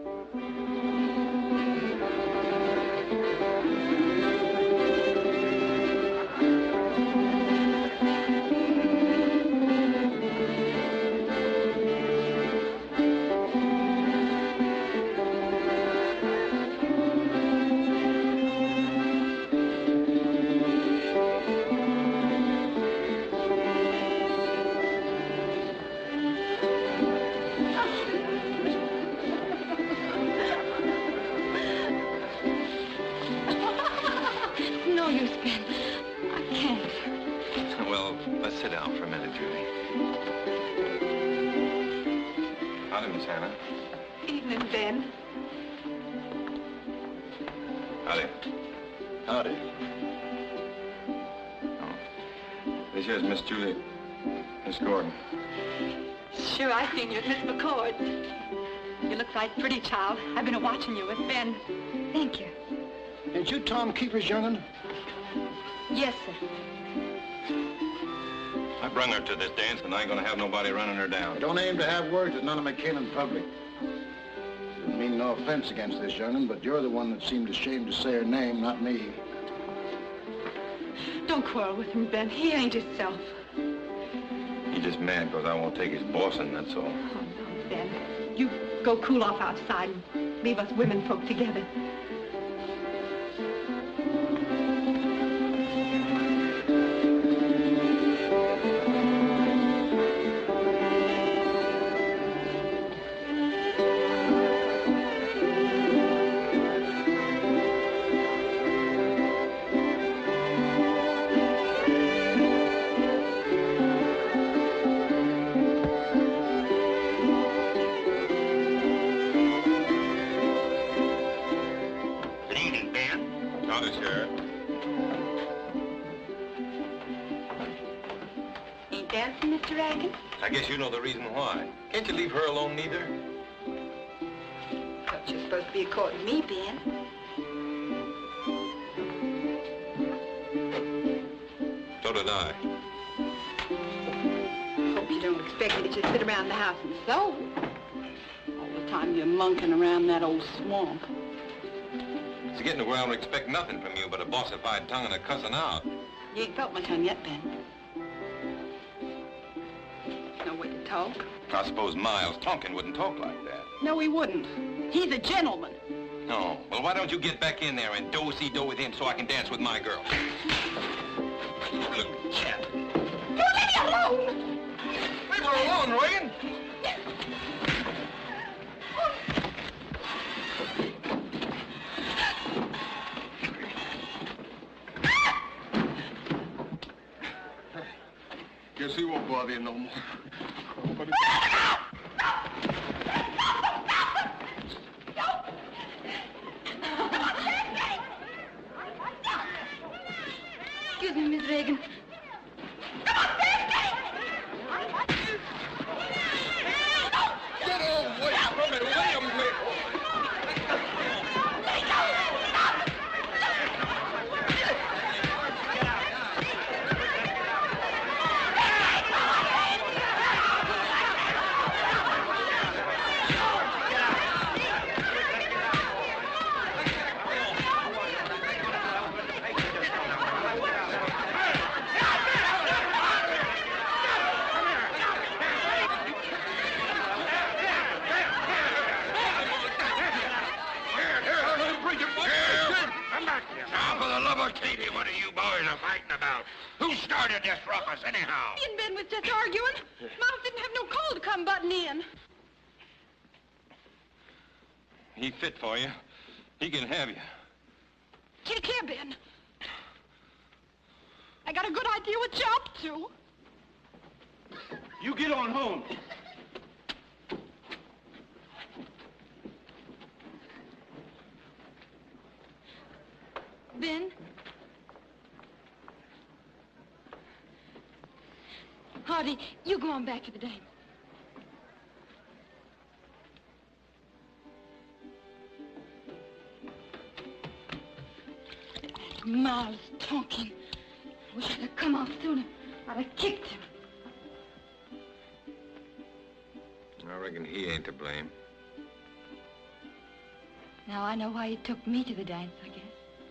Sit down for a minute, Julie. Howdy, Miss Hannah. Evening, Ben. Howdy. Howdy. Oh. This here's Miss Julie. Miss Gordon. Sure, I seen you at Miss McCord's. You look right pretty, child. I've been a-watching you with Ben. Thank you. Ain't you Tom Keefer's young'un? Yes, sir. I brung her to this dance, and I ain't gonna have nobody running her down. I don't aim to have words with none of my kin in public. Didn't mean no offense against this young'un, but you're the one that seemed ashamed to say her name, not me. Don't quarrel with him, Ben. He ain't himself. He's just mad because I won't take his bossing, that's all. Oh, no, Ben. You go cool off outside and leave us women folk together. I guess you know the reason why. Can't you leave her alone neither? Thought you were supposed to be courting me, Ben. So did I. Hope you don't expect me to just sit around the house and sew. All the time you're monkeying around that old swamp. It's getting to where I don't expect nothing from you but a bossified tongue and a cussing out. You ain't felt my tongue yet, Ben. No way to talk. I suppose Miles Tonkin wouldn't talk like that. No, he wouldn't. He's a gentleman. No. Well, why don't you get back in there and do-see-do with him so I can dance with my girl? Good chap. You leave me alone! Leave her alone, Reagan. Guess he won't bother you no more. But Excuse me, Miss Reagan. get away from it, William! Katie, what are you boys are fighting about? Who started this ruckus, anyhow? Me and Ben was just arguing. Miles didn't have no call to come butting in. He fit for you. He can have you. Take care, Ben. I got a good idea what you're up to. You get on home. Ben? Hardy, you go on back to the dame. Miles Tonkin. Wish I'd have come off sooner. I'd have kicked him. I reckon he ain't to blame. Now I know why you took me to the dance, I guess.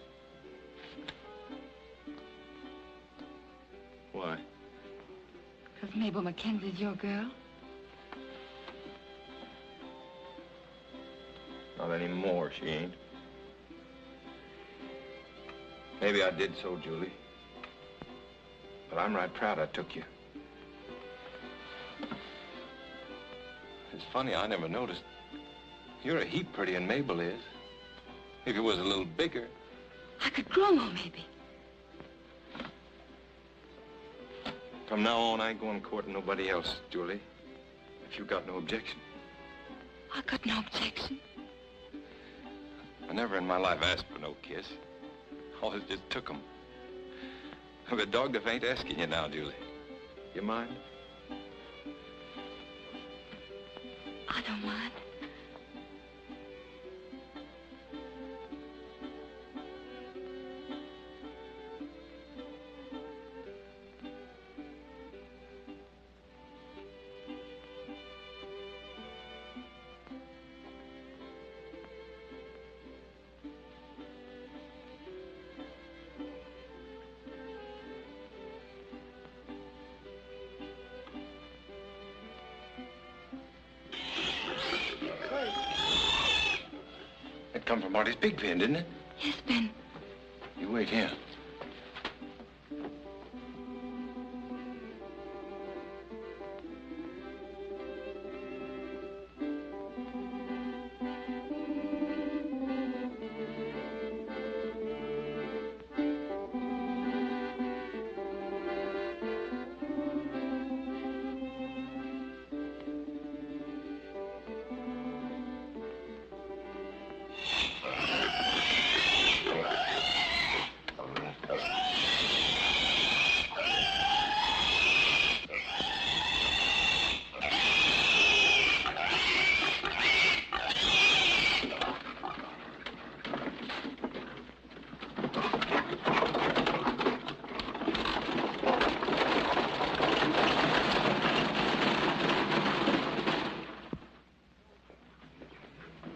Why? Because Mabel Mackenzie's your girl? Not anymore, she ain't. Maybe I did so, Julie. But I'm right proud I took you. It's funny, I never noticed. You're a heap prettier than Mabel is. If you was a little bigger. I could grow more, maybe. From now on, I ain't going courting nobody else, Julie. If you got no objection. I got no objection. I never in my life asked for no kiss. Always just took 'em. I'm a dog that ain't asking you now, Julie. You mind? I don't mind. That come from Marty's pig pen, didn't it? Yes, Ben. You wait here.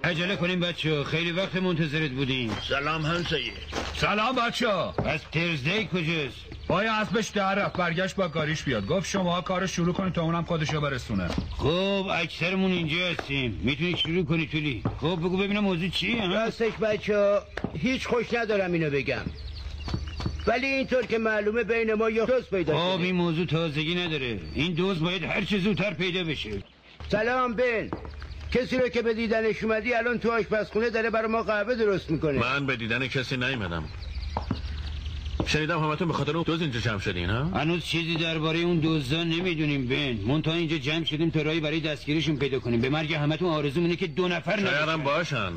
عجله کنیم بچه، خیلی وقت منتظرت بودیم. سلام همسایه. سلام بچه. از ترزدی کجاست؟ باید اسبش در رفت، برگشت با کاریش بیاد. گفت شما کار شروع کنید تا اونم خودشو برسونه. خب اکثرمون اینجا هستیم، میتونی شروع کنی تولی. خب بگو ببینم موضوع چیه؟ راستش بچه هیچ خوش ندارم اینو بگم، ولی اینطور که معلومه بین ما یه دوست پیدا شده. خب این موضوع تازگی نداره، این دوست باید هر چه زودتر پیدا بشه. سلام بن، کسی رو که به دیدنش اومدی الان تو آشپزخونه داره برای ما قهوه درست میکنه. من به دیدن کسی نیومدم. شنیدم همتون به خاطر اون دوز اینجا جمع شدین ها؟ هنوز چیزی درباره اون دوزا نمیدونیم بن. منتها اینجا جمع شدیم تا راهی برای دستگیریشون پیدا کنیم. به مرگ همتون آرزومونه که دو نفر نباشن. شایدم باشن.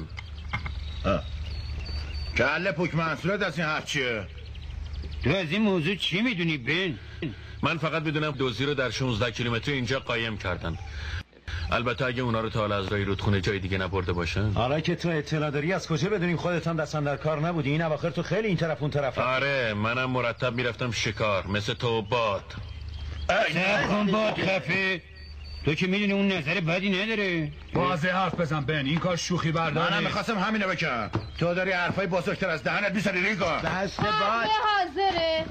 کله پوک منصورت از این حرف چیه؟ تو از این موضوع چی میدونی بن؟ من فقط بدونم دوزی رو در شانزده کیلومتری اینجا قایم کردن. البته اگه اونا رو تا حالا از راه رودخونه جای دیگه نبرده باشن. آره که تو اطلاع داری از کجا بدونیم؟ خودت هم دستن در کار نبودی. این اواخر تو خیلی این طرف اون طرف. آره منم مرتب میرفتم شکار مثل تو باد. سرخون باد خفه. تو که میدونی اون نظر بدی نداره. واضح حرف بزن بن، این کار شوخی برداری. منم میخواستم همینو بگم. تو داری حرفای بزرگتر از دهنت میزنی ریگا. بس باد حاضره.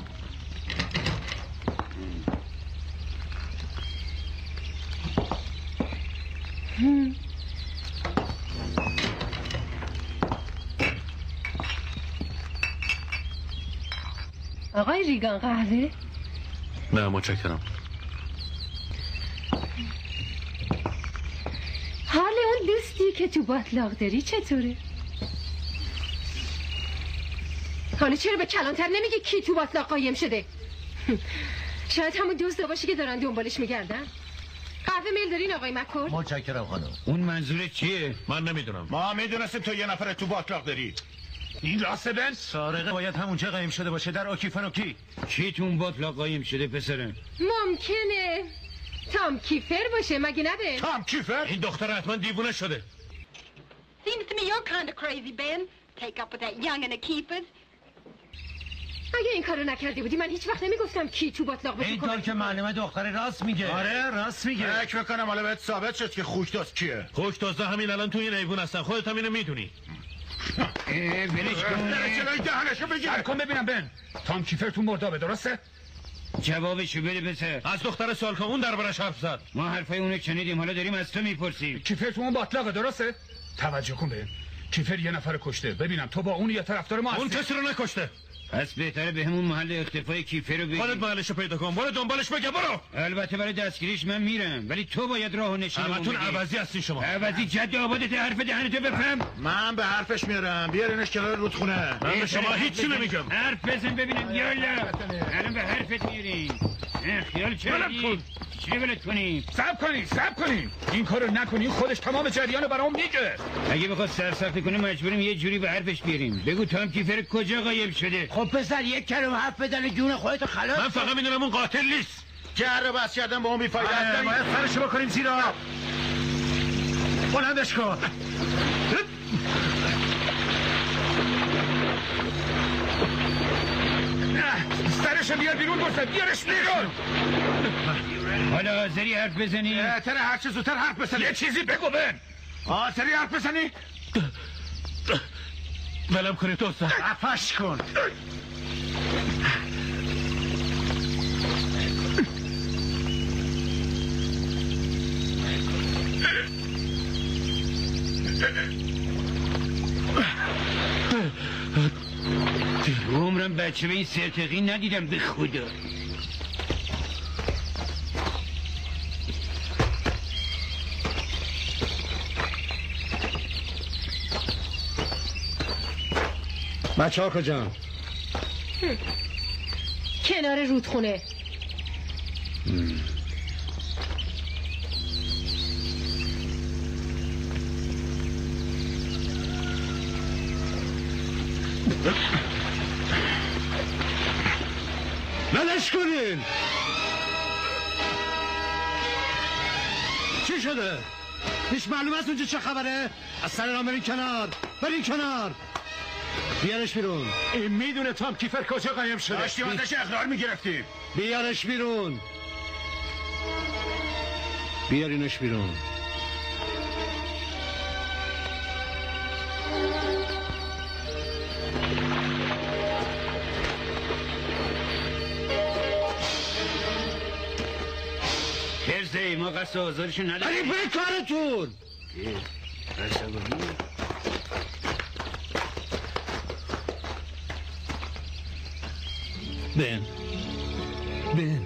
آقای ریگان قهوه؟ نه متشکرم. حال اون دوستی که تو باطلاق داری چطوره؟ حالا چرا به کلانتر نمیگی کی تو باطلاق قایم شده؟ شاید همون دوست باشه که دارن دنبالش میگردن. قهوه میل دارین آقای مکرد؟ متشکرم خانم. اون منظور چیه؟ من نمیدونم. ما میدونستیم تو یه نفر تو باطلاق داری. این راسته بن؟ سارقه باید همونجا قایم شده باشه در اوکیفنوکی. کی تو اون باطلاق قایم شده پسرم؟ ممکنه تام کیفر باشه مگه نبه؟ تام کیفر؟ این دختر حتما دیوونه شده. Seems to me you're kind of crazy, Ben. Take up with that young and a keepers. اگه این کارو نکرده بودی من هیچ وقت نمیگفتم کی تو باطلاق باشه. اینطور که معلومه دختر راست میگه. آره راست میگه. فکر میکنم حالا بهت ثابت شد که خوشدوست کیه. خوشدوستا همین الان توی این ایوون هستن، خودت هم اینو میدونی. اه ولش کن. چلای دهنشو بگیره. سر کن ببینم بن، تام کیفر تو مردابه درسته؟ جوابشو بده پسر. از دختر سوال کن، اون دربارش حرف زد. ما حرفای اونو شنیدیم، حالا داریم از تو میپرسیم. کیفر تو اون باطلاقه درسته؟ توجه کن بن، کیفر یه نفر کشته. ببینم تو با اون یه طرفدار ما هستی. اون کسی رو نکشته. پس بهتره به همون محل اختفای کیفر رو بگی. خودت محلشو پیدا کن، برو دنبالش بگه برو. البته برای دستگیریش من میرم، ولی تو باید راهو نشون بدی. همتون عوضی هستی شما. عوضی جد آبادت، حرف دهنتو بفهم. من به حرفش میارم، بیارینش کنار رودخونه. من به شما هیچی نمیگم. حرف بزن ببینم. یالا الان به حرفت میاریم. خیال چردی چی ولت کنیم؟ صبر کنین صبر کنین، این کارو نکنین خودش تمام جریانو برام میگه. اگه بخواد سرسختی کنه مجبوریم یه جوری به حرفش بیاریم. بگو تام کیفر کجا قایم شده؟ خب پسر یک کلمه حرف بدن جون خودتو خلاص. من فقط میدونم اون قاتل نیست. جر رو بس کردن با اون بیفایده هستن. باید سرشو بکنیم زیرا. بلندش کن. سرشو بیار بیرون برسه، بیارش بیرون. حالا حاضری حرف بزنی؟ بهتره هر چه زودتر حرف بزنی. یه چیزی بگو بن. حاضری حرف بزنی؟ ولم کنید دوستا. عفش کن. عمرم بچه به این سرتقی ندیدم به خدا. بچه ها کجا؟ کنار رودخونه. ولش کنین. چی شده؟ هیچ معلوم است اونجا چه خبره؟ از سر راه برین کنار، برین کنار. بیارش بیرون. این میدونه تام کیفر کجا قایم شده. داشتیم ازش اقرار میگرفتیم. بیارش بیرون. بیارینش بیرون. ما قصد آزارشون نداریم. علی به کارتون. عصبانی بن بن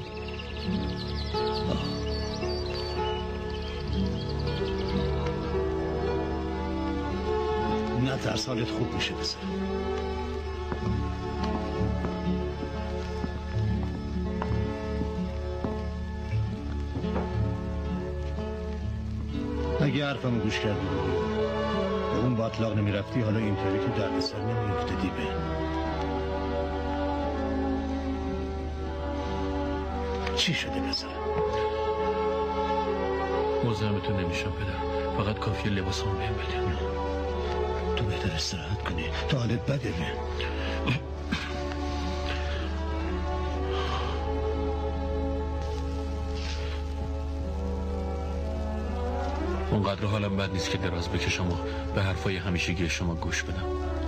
نه ترس، حالت خوب میشه پسر. اگه حرفمو گوش کردی بودی به اون باطلاق نمیرفتی، حالا اینطوری تو دردسر نمیافتادی. به چی شده پسر؟ مزاحمتون نمیشم پدر، فقط کافیه لباسامو بهم بده. تو بهتر استراحت کنی، تو حالت بده. به اونقدر حالم بد نیست که دراز بکشم و به حرفای همیشگی شما گوش بدم.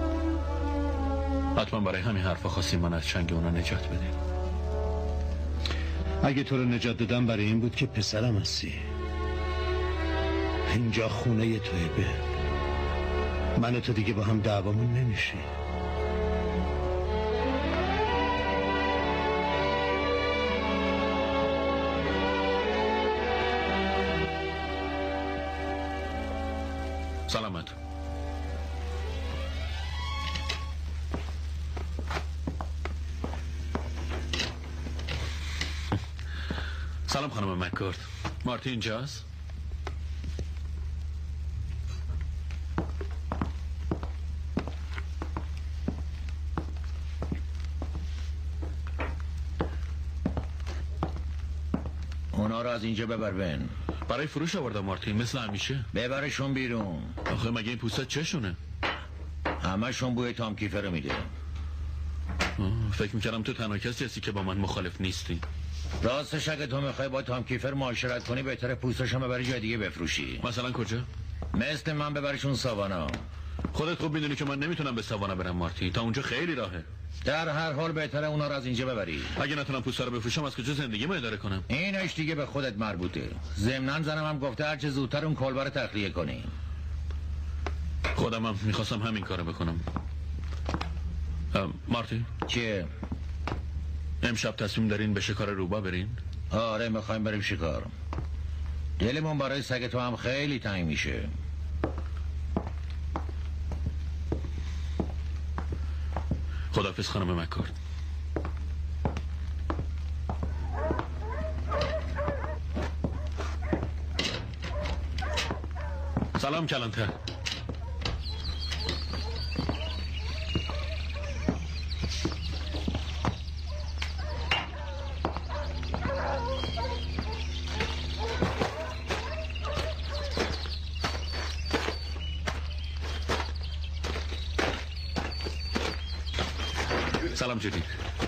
حتما برای همین حرفا خواستیم من از چنگ اونا نجات بدیم. اگه تو رو نجات دادم برای این بود که پسرم هستی. اینجا خونه توی. به من و تو دیگه با هم دعوامون نمیشه. سلامت. سلام خانم مکارد. مارتی اینجاست؟ اونا رو از اینجا ببر. بن برای فروش آوردم مارتین، مثل همیشه. ببرشون بیرون. آخه مگه این پوستا چشونه؟ همشون بوی تام کیفر رو میده. فکر میکردم تو تنها کسی هستی که با من مخالف نیستی. راستش اگه تو میخوای با تام کیفر معاشرت کنی بهتره پوستاشو ببری جای دیگه بفروشی. مثلا کجا؟ مثل من ببرشون ساوانا. خودت خوب میدونی که من نمیتونم به ساوانا برم مارتین، تا اونجا خیلی راهه. در هر حال بهتره اونا رو از اینجا ببری. اگه نتونم پوستا رو بفروشم از کجا زندگی ما اداره کنم؟ اینش دیگه به خودت مربوطه. ضمناً زنم هم گفته هر چه زودتر اون کلبه رو تخلیه کنی. خودم هم میخواستم همین کارو بکنم. مارتین چیه؟ امشب تصمیم دارین به شکار روبا برین؟ آره میخوایم بریم شکار. دلمون برای سگ تو هم خیلی تنگ میشه. خداحافظ خانم مکارد. سلام کلانتر. سلام جولی.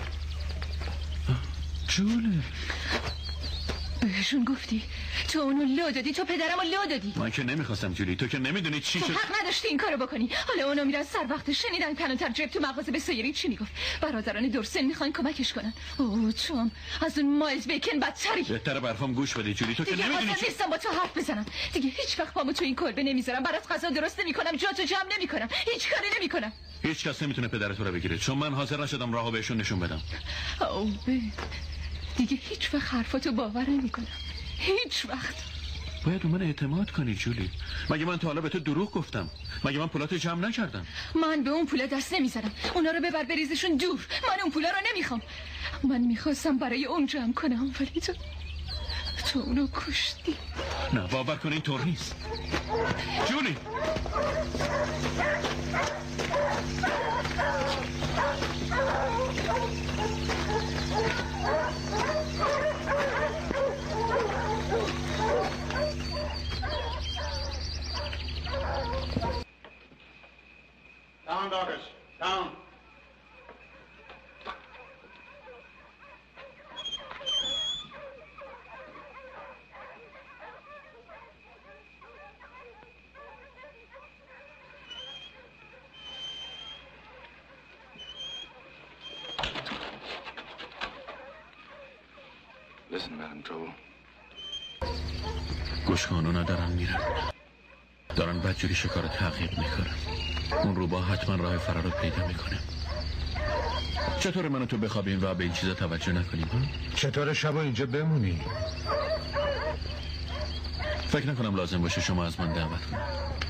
جولی بهشون گفتی تو اونو لو دادی، تو پدرمو لو دادی. من که نمیخواستم جولی، تو که نمیدونی چی تو شد. حق نداشتی این کارو بکنی. حالا اونا میرن سر وقت شنیدن کلانتر جب تو مغازه به سیری چی میگفت. برادران دورسن میخوان کمکش کنن. اوه چون از اون مایلز بیکن بدتری. بهتره برفام گوش بدی جولی، تو که نمیدونی چی. نیستم با تو حرف بزنم دیگه. هیچ وقت پامو تو این کلبه نمیذارم، برات غذا درست نمیکنم، جاتو جمع نمیکنم، هیچ کاری نمیکنم. هیچ کس نمیتونه پدر تو رو بگیره، چون من حاضر نشدم راهو بهشون نشون بدم. اوه دیگه هیچ وقت حرفاتو باور نمیکنم، هیچ وقت. باید من اعتماد کنی جولی. مگه من تا حالا به تو دروغ گفتم؟ مگه من پولاتو جمع نکردم؟ من به اون پولا دست نمیزنم. اونا رو ببر بریزشون دور. من اون پولا رو نمیخوام. من میخواستم برای اون جمع کنم، ولی تو تو اونو کشتی. نه باور کن اینطور نیست جولی. Down, Dorcas. Down. Listen, Madam Trouble. گوشخانونا دارن میرن، دارن بدجوری شکار تعقیب میکنن. اون روبا حتما راه فرار رو پیدا میکنه. چطور منو تو بخوابیم و به این چیزا توجه نکنیم ها؟ چطور شبا اینجا بمونی؟ فکر نکنم لازم باشه شما از من دعوت کنید.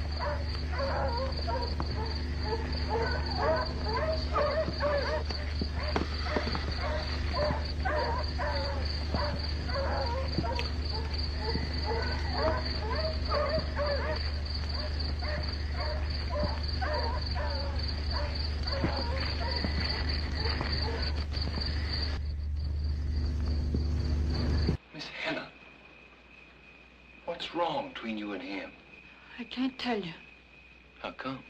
What's wrong between you and him? I can't tell you. How come?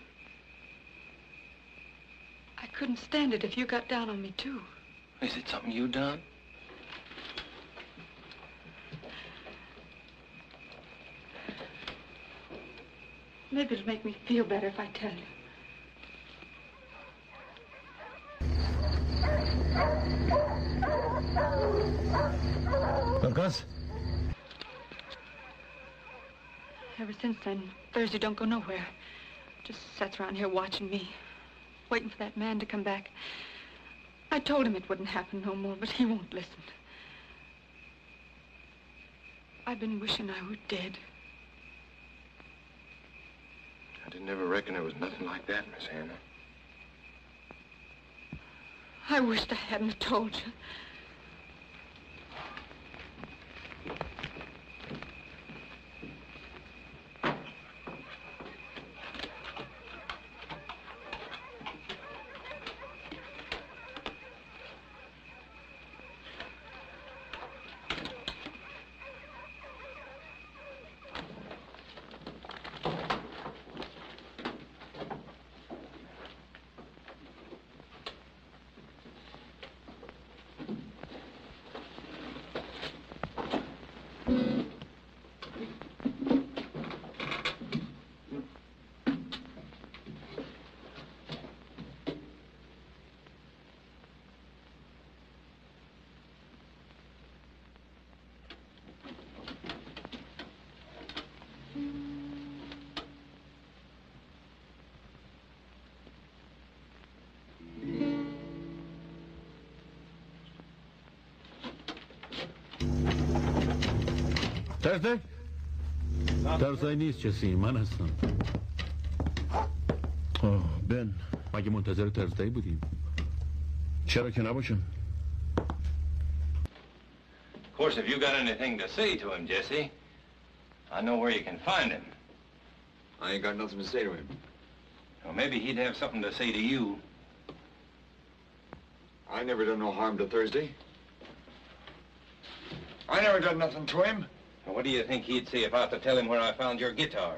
I couldn't stand it if you got down on me, too. Is it something you done? Maybe it'll make me feel better if I tell you. Lucas? Ever since then, Thursday don't go nowhere. Just sits around here watching me, waiting for that man to come back. I told him it wouldn't happen no more, but he won't listen. I've been wishing I were dead. I didn't ever reckon there was nothing like that, Miss Hannah. I wished I hadn't told you. ترزای؟ ترزای نیست کسی، من هستم. آه بن، مگه منتظر ترزای بودیم؟ چرا که نباشم؟ Of course, if you got anything to say to him, Jesse, I know where you can find him. I ain't got nothing to say to him. Well, maybe he'd have something to say to you. I never done no harm to Thursday. I never done nothing to him. Well, what do you think he'd say if I was to tell him where I found your guitar?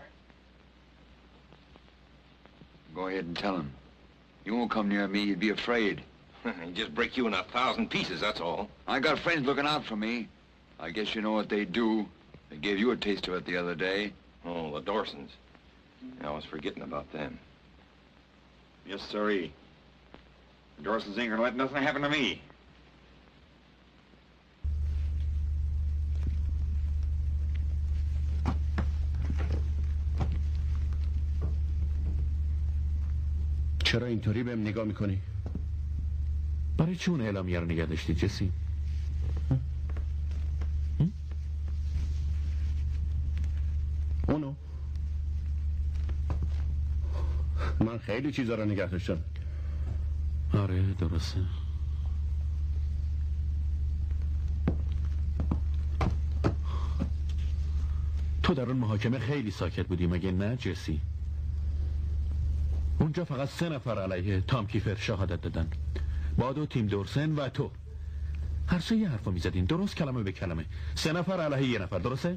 Go ahead and tell him. You won't come near me, you'd be afraid. He'd just break you in a thousand pieces, that's all. I got friends looking out for me. I guess you know what they do. They gave you a taste of it the other day. Oh, the Dorsons. I was forgetting about them. Yes, sirree. The Dorsons ain't gonna let nothing happen to me. چرا اینطوری بهم نگاه میکنی؟ برای چی اون اعلامیه رو نگه داشتی جسی؟ اونو؟ من خیلی چیزا رو نگه داشتم. آره درسته. تو در اون محاکمه خیلی ساکت بودی مگه نه جسی؟ اونجا فقط سه نفر علیه تام کیفر شهادت دادن، بادو، تیم دورسن و تو. هر سه یه حرفا میزدین درست کلمه به کلمه. سه نفر علیه یه نفر، درسته؟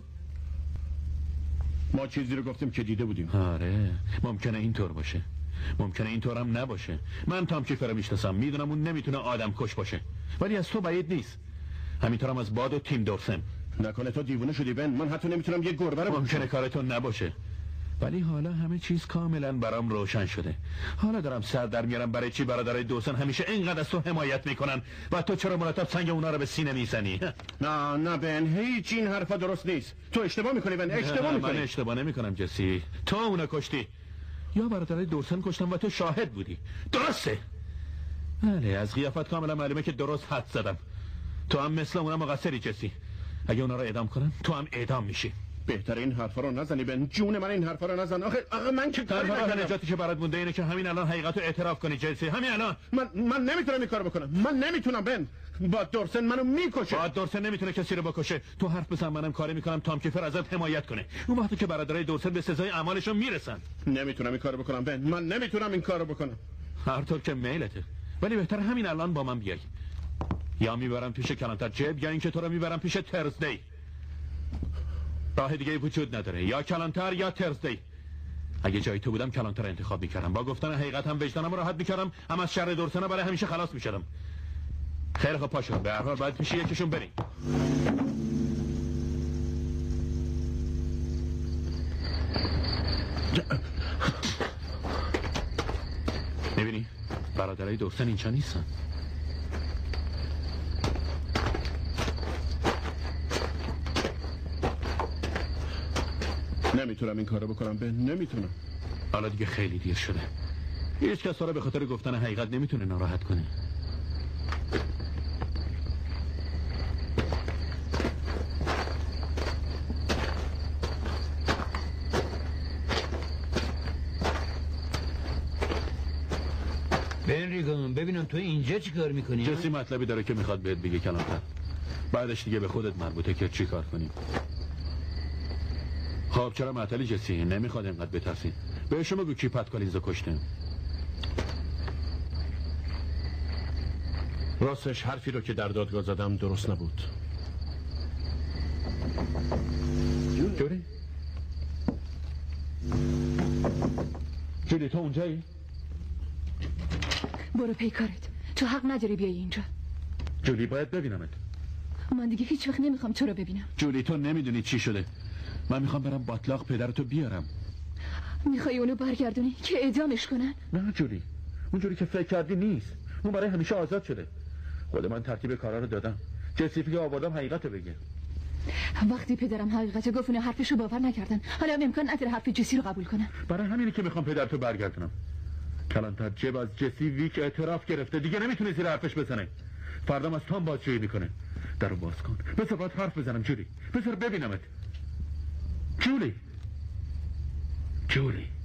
ما چیزی رو گفتیم که دیده بودیم. آره ممکنه اینطور باشه، ممکنه اینطور هم نباشه. من تام کیفر رو میشناسم، میدونم اون نمیتونه آدم کش باشه، ولی از تو بعید نیست. همینطورم از بادو، تیم دورسن. نکنه تو دیوونه شدی بن؟ من حتی نمیتونم یه گربه رو ممکنه کارتون نباشه، ولی حالا همه چیز کاملا برام روشن شده. حالا دارم سر در میارم برای چی برادرای دوسن همیشه اینقدر از تو حمایت میکنن و تو چرا مرتب سنگ اونا رو به سینه میزنی؟ نه نه بن، هیچ این حرفا درست نیست. تو اشتباه میکنی بن، اشتباه میکنی. من اشتباه نمیکنم جسی. تو اونو کشتی یا برادرای دوسن کشتم و تو شاهد بودی. درسته؟ بله، از قیافت کاملا معلومه که درست حد زدم. تو هم مثل اونا مقصری جسی. اگه اونا رو اعدام کنن تو هم اعدام میشی. بهتره این حرفا رو نزنی بن، جون من این حرفا رو نزن. آخه آخه من که کاری نکردم. نجاتی که برات مونده اینه که همین الان حقیقت رو اعتراف کنی جسی. همین الان. من من نمیتونم این کارو بکنم. من نمیتونم بن. با دورسن منو میکشه. با دورسن نمیتونه کسی رو بکشه. تو حرف بزن، منم کاری میکنم تام کیفر ازت حمایت کنه. اون وقتی که برادرای دورسن به سزای اعمالشون میرسن. نمیتونم این کارو بکنم بن. من نمیتونم این کارو بکنم. هر طور که میلته. ولی بهتر همین الان با من بیای. یا میبرم پیش کلانتر جب یا اینکه تو رو میبرم پیش ترزدی. راه دیگه وجود نداره، یا کلانتر یا ترزدی. اگه جای تو بودم کلانتر انتخاب میکردم. با گفتن حقیقت هم وجدانم راحت میکردم، هم از شر دورسنا برای همیشه خلاص میشدم. خیلی خوب پاشو، به هر حال باید پیش یکیشون بریم. میبینی برادرای دورسن اینجا نیستن. نمیتونم این کارو بکنم بن، نمیتونم. حالا دیگه خیلی دیر شده. هیچ کس رو به خاطر گفتن حقیقت نمیتونه ناراحت کنه. بن ریگان، ببینم تو اینجا چی کار میکنی؟ جسی مطلبی داره که میخواد بهت بگه کلانتر. بعدش دیگه به خودت مربوطه که چی کار کنیم. خب چرا معطلی جسی؟ نمیخواد اینقدر بترسی. به شما بگو کی پت کالینزو کشته. راستش حرفی رو که در دادگاه زدم درست نبود. جولی؟ جولی تو اونجایی؟ برو پی کارت. تو حق نداری بیای اینجا. جولی باید ببینمت. من دیگه هیچ وقت نمیخوام تو رو ببینم. جولی تو نمیدونی چی شده. من میخوام برم باطلاق پدرتو بیارم. میخوای اونو برگردونی که اعدامش کنن؟ نه جولی، اونجوری که فکر کردی نیست. اون برای همیشه آزاد شده. خود من ترتیب کارا رو دادم. جسی که آوردم حقیقتو بگه. وقتی پدرم حقیقتو گفت اون حرفشو باور نکردن. حالا امکان نداره حرف جسی رو قبول کنن. برای همینه که میخوام پدرتو برگردونم. کلانتر جب از جسی ویک اعتراف گرفته، دیگه نمیتونه زیر حرفش بزنه. فردام از تام بازجویی میکنه. درو باز کن. بذار باید حرف بزنم جولی. بذار ببینمت. جولی جولی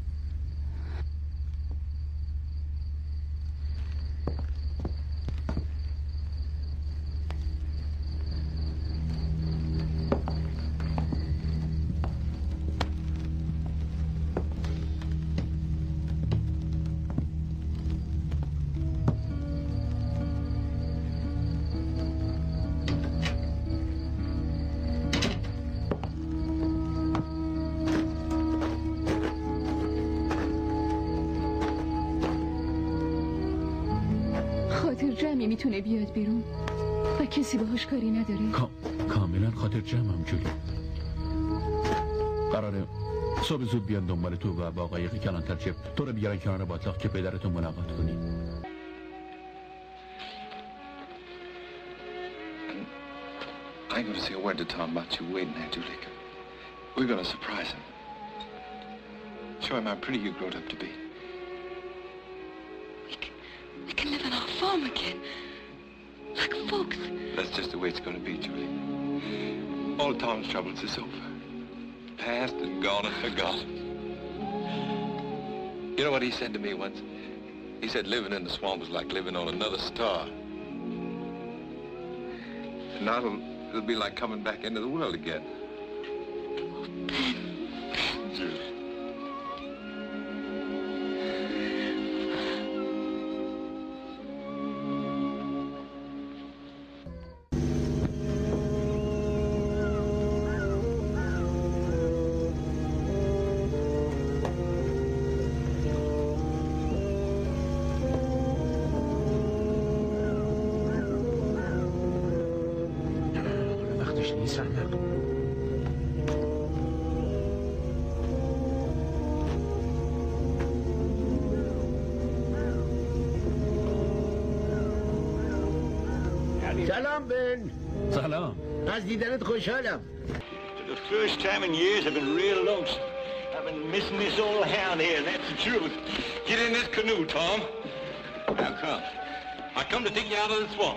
میتونه بیاد بیرون و کسی باهاش کاری نداره. کا... کاملا خاطر جمعم جولی. قراره صبح زود بیان دنبال تو و با قایق کلانتر جب تو رو بیارن کنار باطلاق که پدرتون ملاقات کنی. I ain't gonna say a word to Tom about you waiting there, Julie. We're gonna surprise him. Show him how pretty you growed up to be. We can live on our farm again. Like folks. That's just the way it's gonna be, Julie. All Tom's troubles is over. Past and gone and forgotten. You know what he said to me once? He said living in the swamp was like living on another star. And now it'll, it'll be like coming back into the world again. Oh, Ben. Julie. بزنیم. سلام بن. سلام. از دیدنت خوشحالم. For the first time in years I've been real lonesome. I've been missing this old hound here, and that's the truth. Get in this canoe, Tom. How come? I come to take you out of the swamp.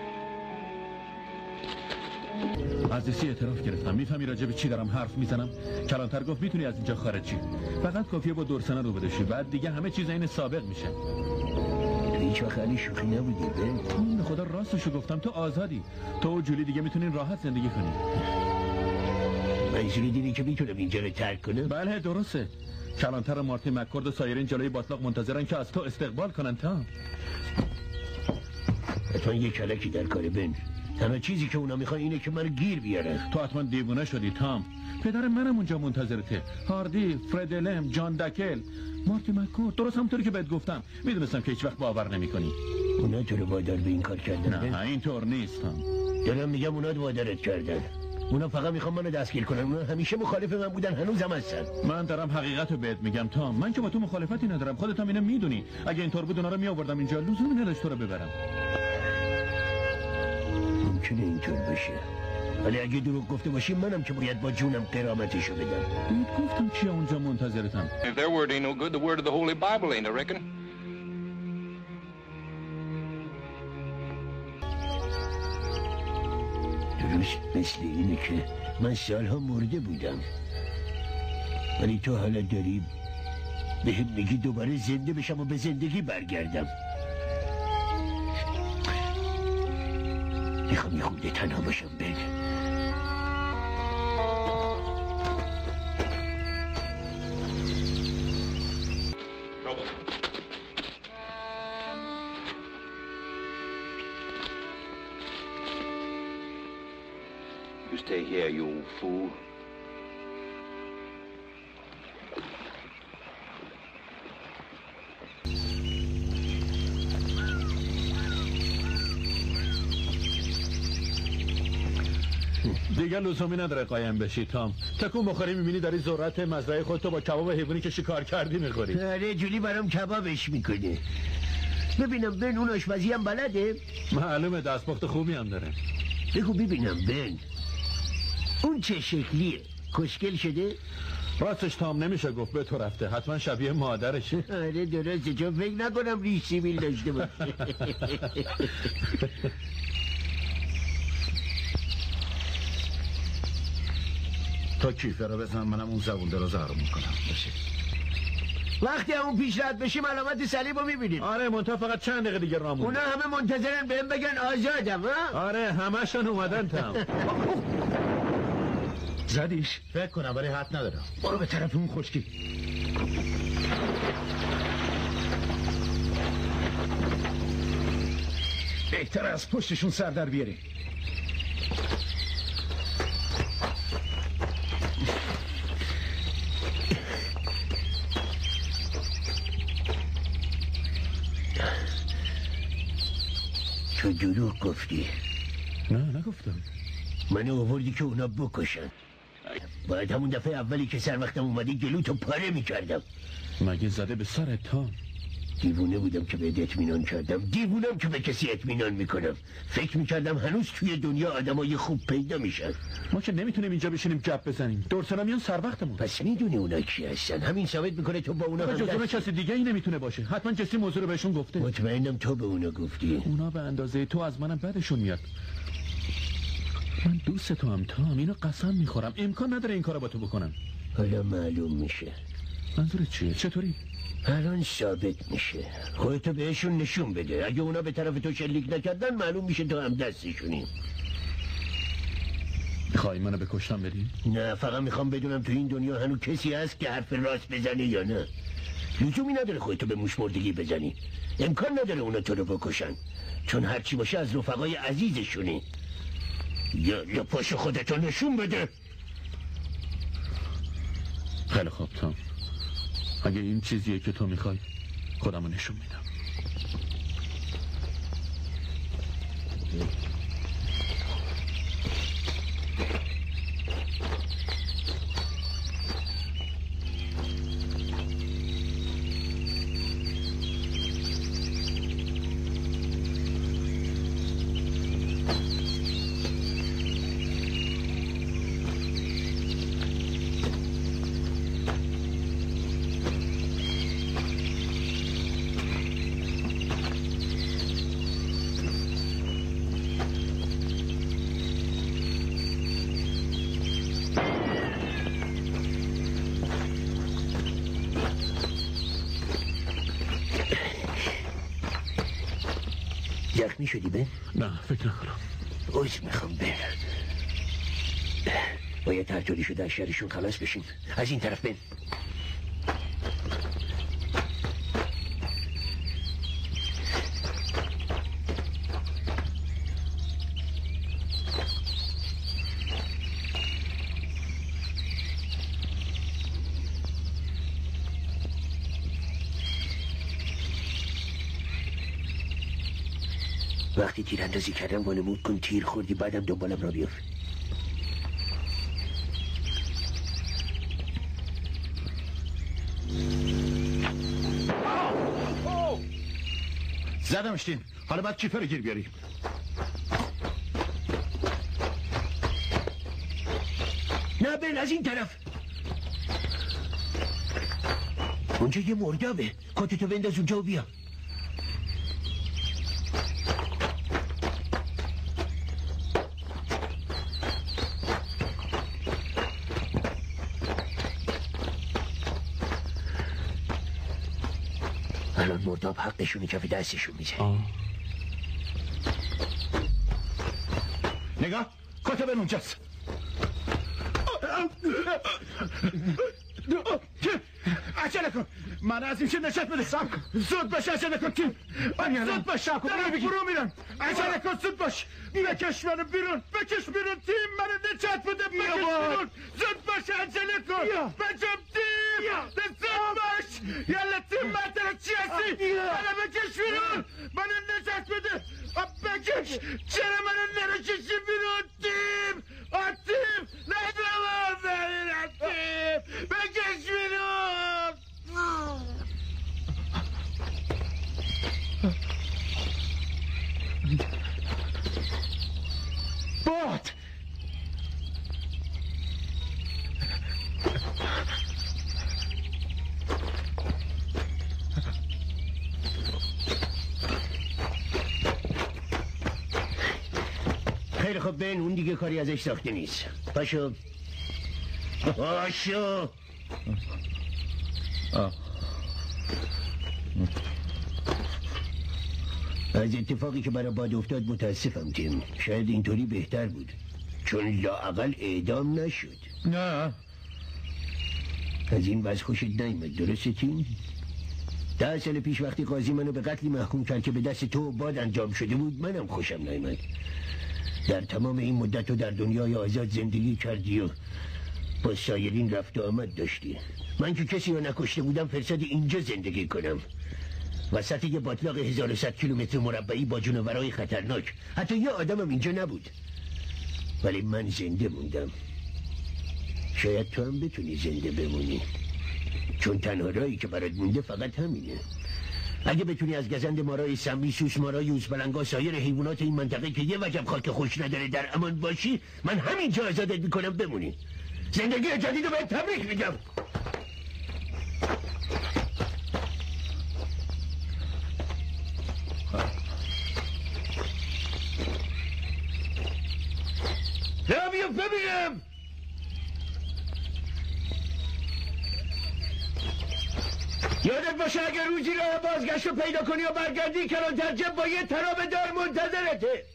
عزیزی اعتراف گرفتم. میفهمی راجع به چی دارم حرف میزنم؟ کلانتر گفت میتونی از اینجا خارج شی. فقط کافیه با دورسنه رو بدوشی. بعد دیگه همه چیز این سابق میشه. هیچ وقت علی شوخی نبودی بن. من به خدا راستشو گفتم، تو آزادی. تو و جولی دیگه میتونین راحت زندگی کنین. منظوری دیدی که میتونم اینجا رو ترک کنم؟ بله درسته. کلانتر و مارتین مککورد و سایرین جلوی باطلاق منتظرن که از تو استقبال کنن. تا حتما یه کلکی در کار بن. تنها چیزی که اونا میخوان اینه که منو گیر بیارن. تو حتما دیوونه شدی تام. پدر منم اونجا منتظرته. هاردی، فردلم، جان دکل، مارتین مککورد. درست همونطوری که بهت گفتم. میدونستم که هیچ وقت باور نمیکنی. اونا تو رو وادار به این کار کردن؟ نه اینطور نیست تام. دارم میگم اونا وادارت کردن. اونا فقط میخوام منو دستگیر کنن. اونا همیشه مخالف من بودن، هنوزم هستن. من دارم حقیقت رو بهت میگم تام. من که با تو مخالفتی ندارم. خودت هم اینو میدونی. اگه اینطور بود اونا رو میآوردم اینجا. لزومی نداشت تو رو ببرم. ممکنه اینطور بشه، ولی اگه دروغ گفته باشی منم که باید با جونم قرامتشو بدم. بهت گفتم چیه اونجا منتظرتم. If their word ain't no good, the word of the Holy Bible ain't, I reckon. درست مثل اینه که من سالها مرده بودم، ولی تو حالا داری بهم میگی دوباره زنده بشم و به زندگی برگردم. میخوام یه خورده تنها باشم بن. You stay here, you old fool. دیگه لزومی نداره قایم بشی تام. تکون بخوری میبینی داری ذرت مزرعه خودتو با کباب حیوانی که شکار کردی میخوری. آره جولی برام کبابش میکنه. ببینم بن اون آشپزی هم بلده؟ معلومه دستپخت خوبی هم داره. بگو ببینم بن اون چه شکلیه؟ خوشگل شده؟ راستش تام نمیشه گفت به تو رفته. حتما شبیه مادرشه. آره درسته، چون فکر نکنم ریش سیبیل داشته باشه. تا کیفه رو بزن، منم اون زبون دراز رو میکنم. باشه وقتی همون پیش رد بشیم علامت صلیب رو میبینیم. آره منتها فقط چند دقیقه دیگه رامون. اونا همه منتظرن بهم بگن آزادم. ها آره همشون اومدن تام. زدیش؟ فکر کنم ولی حد ندارم. برو به طرف اون خشکی. بهتر از پشتشون سر در بیاری. تو دروغ گفتی. نه نگفتم. منو آوردی که اونا بکشن. باید همون دفعه اولی که سر وقتم اومدی جلوتو پاره میکردم. مگه زده به سرت تام؟ دیوونه بودم که بهت اطمینان کردم. دیوونم که به کسی اطمینان میکنم. فکر میکردم هنوز توی دنیا آدمای خوب پیدا میشن. ما که نمیتونیم اینجا بشینیم گپ بزنیم. دورسنا میان سر وقتمون. پس میدونی اونا کی هستن. همین ثابت میکنه تو با اونا هم جز اونا کسی دیگه ای نمیتونه باشه. حتما جسی موضوع رو بهشون گفته. مطمئنم تو به اونا گفتی. اونا به اندازه تو از منم بدشون میاد. من دوست تو هم تام. اینو قسم میخورم. امکان نداره این کارو با تو بکنم. حالا معلوم میشه. منظورت چیه؟ چطوری؟ الان ثابت میشه. خودتو بهشون نشون بده. اگه اونا به طرف تو شلیک نکردن معلوم میشه تو هم دستشونی. میخوای منو به کشتن بدی؟ نه فقط میخوام بدونم تو این دنیا هنوز کسی هست که حرف راست بزنه یا نه. لزومی نداره خودتو به موش مردگی بزنی. امکان نداره اونا تو رو بکشن، چون هرچی باشه از رفقای عزیزشونی. یا یا پاشو خودتو نشون بده. خیلی خوب تام. اگه این چیزیه که تو میخوای خودمو نشون میدم. زخمی شدی بن؟ نه فکر نکنم. عوض میخوام بن. باید هر طوری شده از شرشون خلاص بشیم. از این طرف بن. وقتی تیراندازی کردم وانمود کن تیر خوردی بعدم دنبالم را بیفت. زدمشتین. حالا باید کیفر رو گیر بیاریم. نه بن از این طرف. اونجا یه مردابه. کتتو بنداز اونجا و بیا. الان مرداب حقشونی کف دستشون میزه. نگاه کتب اونجاست. عجله کن. من از این چه نشت بده. سب کن. زود باش عجله کن تیم. زود باش شب کن. برو میرم. عجله کن زود باش. بکش منو بیرون. بکش بیرون تیم. منو نجات بده. بکش بیرون. زود باش عجله کن. بچم تیم. زود باش. یالا تیم مردر چی هستی؟ منو بکش بیرون. منو نجات بده. بکش. چرا منو نرکشی بیرون تیم؟ آ تیم. ندارم ببینم تیم. بکش بیرون. بات خیلی خوب بین اون دیگه کاری ازش ساخته نیست. پاشو پاشو. از اتفاقی که برای باد افتاد متاسفم تیم. شاید اینطوری بهتر بود چون لااقل اعدام نشد. نه از این وضع خوشت نیامد درسته تیم؟ ده سال پیش وقتی قاضی منو به قتلی محکوم کرد که به دست تو باد انجام شده بود منم خوشم نیامد. در تمام این مدت تو در دنیای آزاد زندگی کردی و با سایرین رفت و آمد داشتی. من که کسی رو نکشته بودم فرصت اینجا زندگی کنم وسط یه باطلاق هزار و صد کیلومتر مربعی با جونورای خطرناک. حتی یه آدمم اینجا نبود ولی من زنده موندم. شاید تو هم بتونی زنده بمونی چون تنها راهی که برات مونده فقط همینه. اگه بتونی از گزند مارای سمی، سوسمارا، یوزبلنگا، سایر حیوانات این منطقه که یه وجب خاک خوش نداره در امان باشی من همینجا ازادت میکنم بمونی. زندگی جدید رو باید تبریک میگم. بیا ببینم. یادت باشه اگر روزی راه بازگشت رو پیدا کنی و برگردی کلانتر جب با یه ترابه دار منتظرته.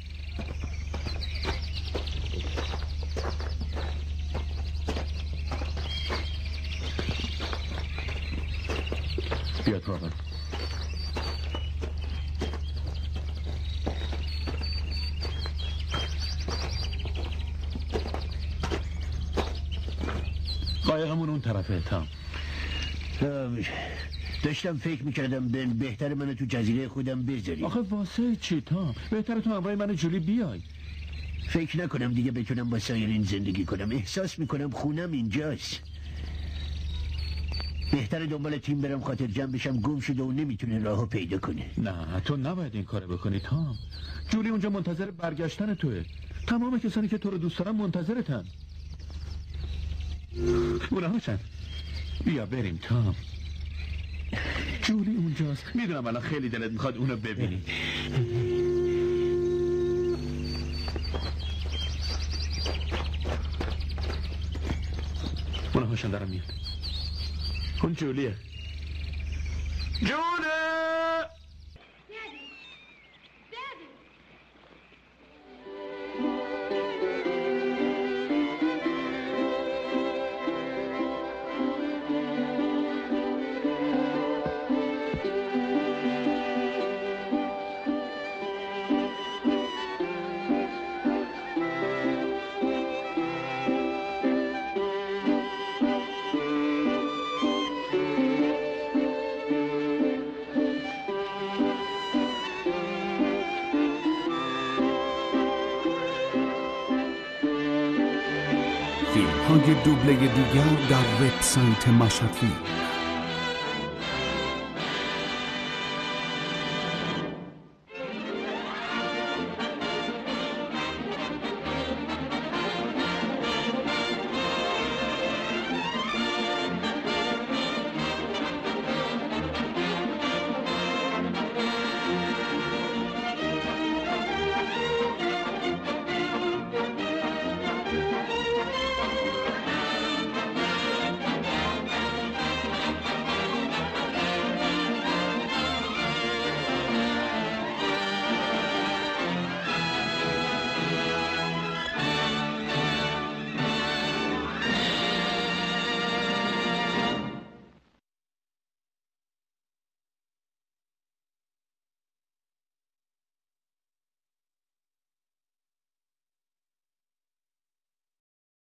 بیاد رابن. قایقمون اون طرفه تام. داشتم فکر میکردم بن بهتر منو تو جزیره خودم بذاری. آخه واسه چی تام؟ بهتره تو همراه من جولی بیای. فکر نکنم دیگه بتونم با سایرین زندگی کنم. احساس میکنم خونم اینجاست. بهتره دنبال تیم برم خاطر جمع بشم. گم شده و نمیتونه راهو پیدا کنه. نه تو نباید این کارو بکنی تام. جولی اونجا منتظر برگشتن توه. تمام کسانی که تو رو دوست دارن منتظرتن. اونها چند؟ بیا بریم تام. جولی اونجاست. میدونم الان خیلی دلت میخواد اونو ببینی. اونها هاشن دارم میاد. اون جولیه. جولی های دوبله دیگر در وبسایت مشهد فیلم.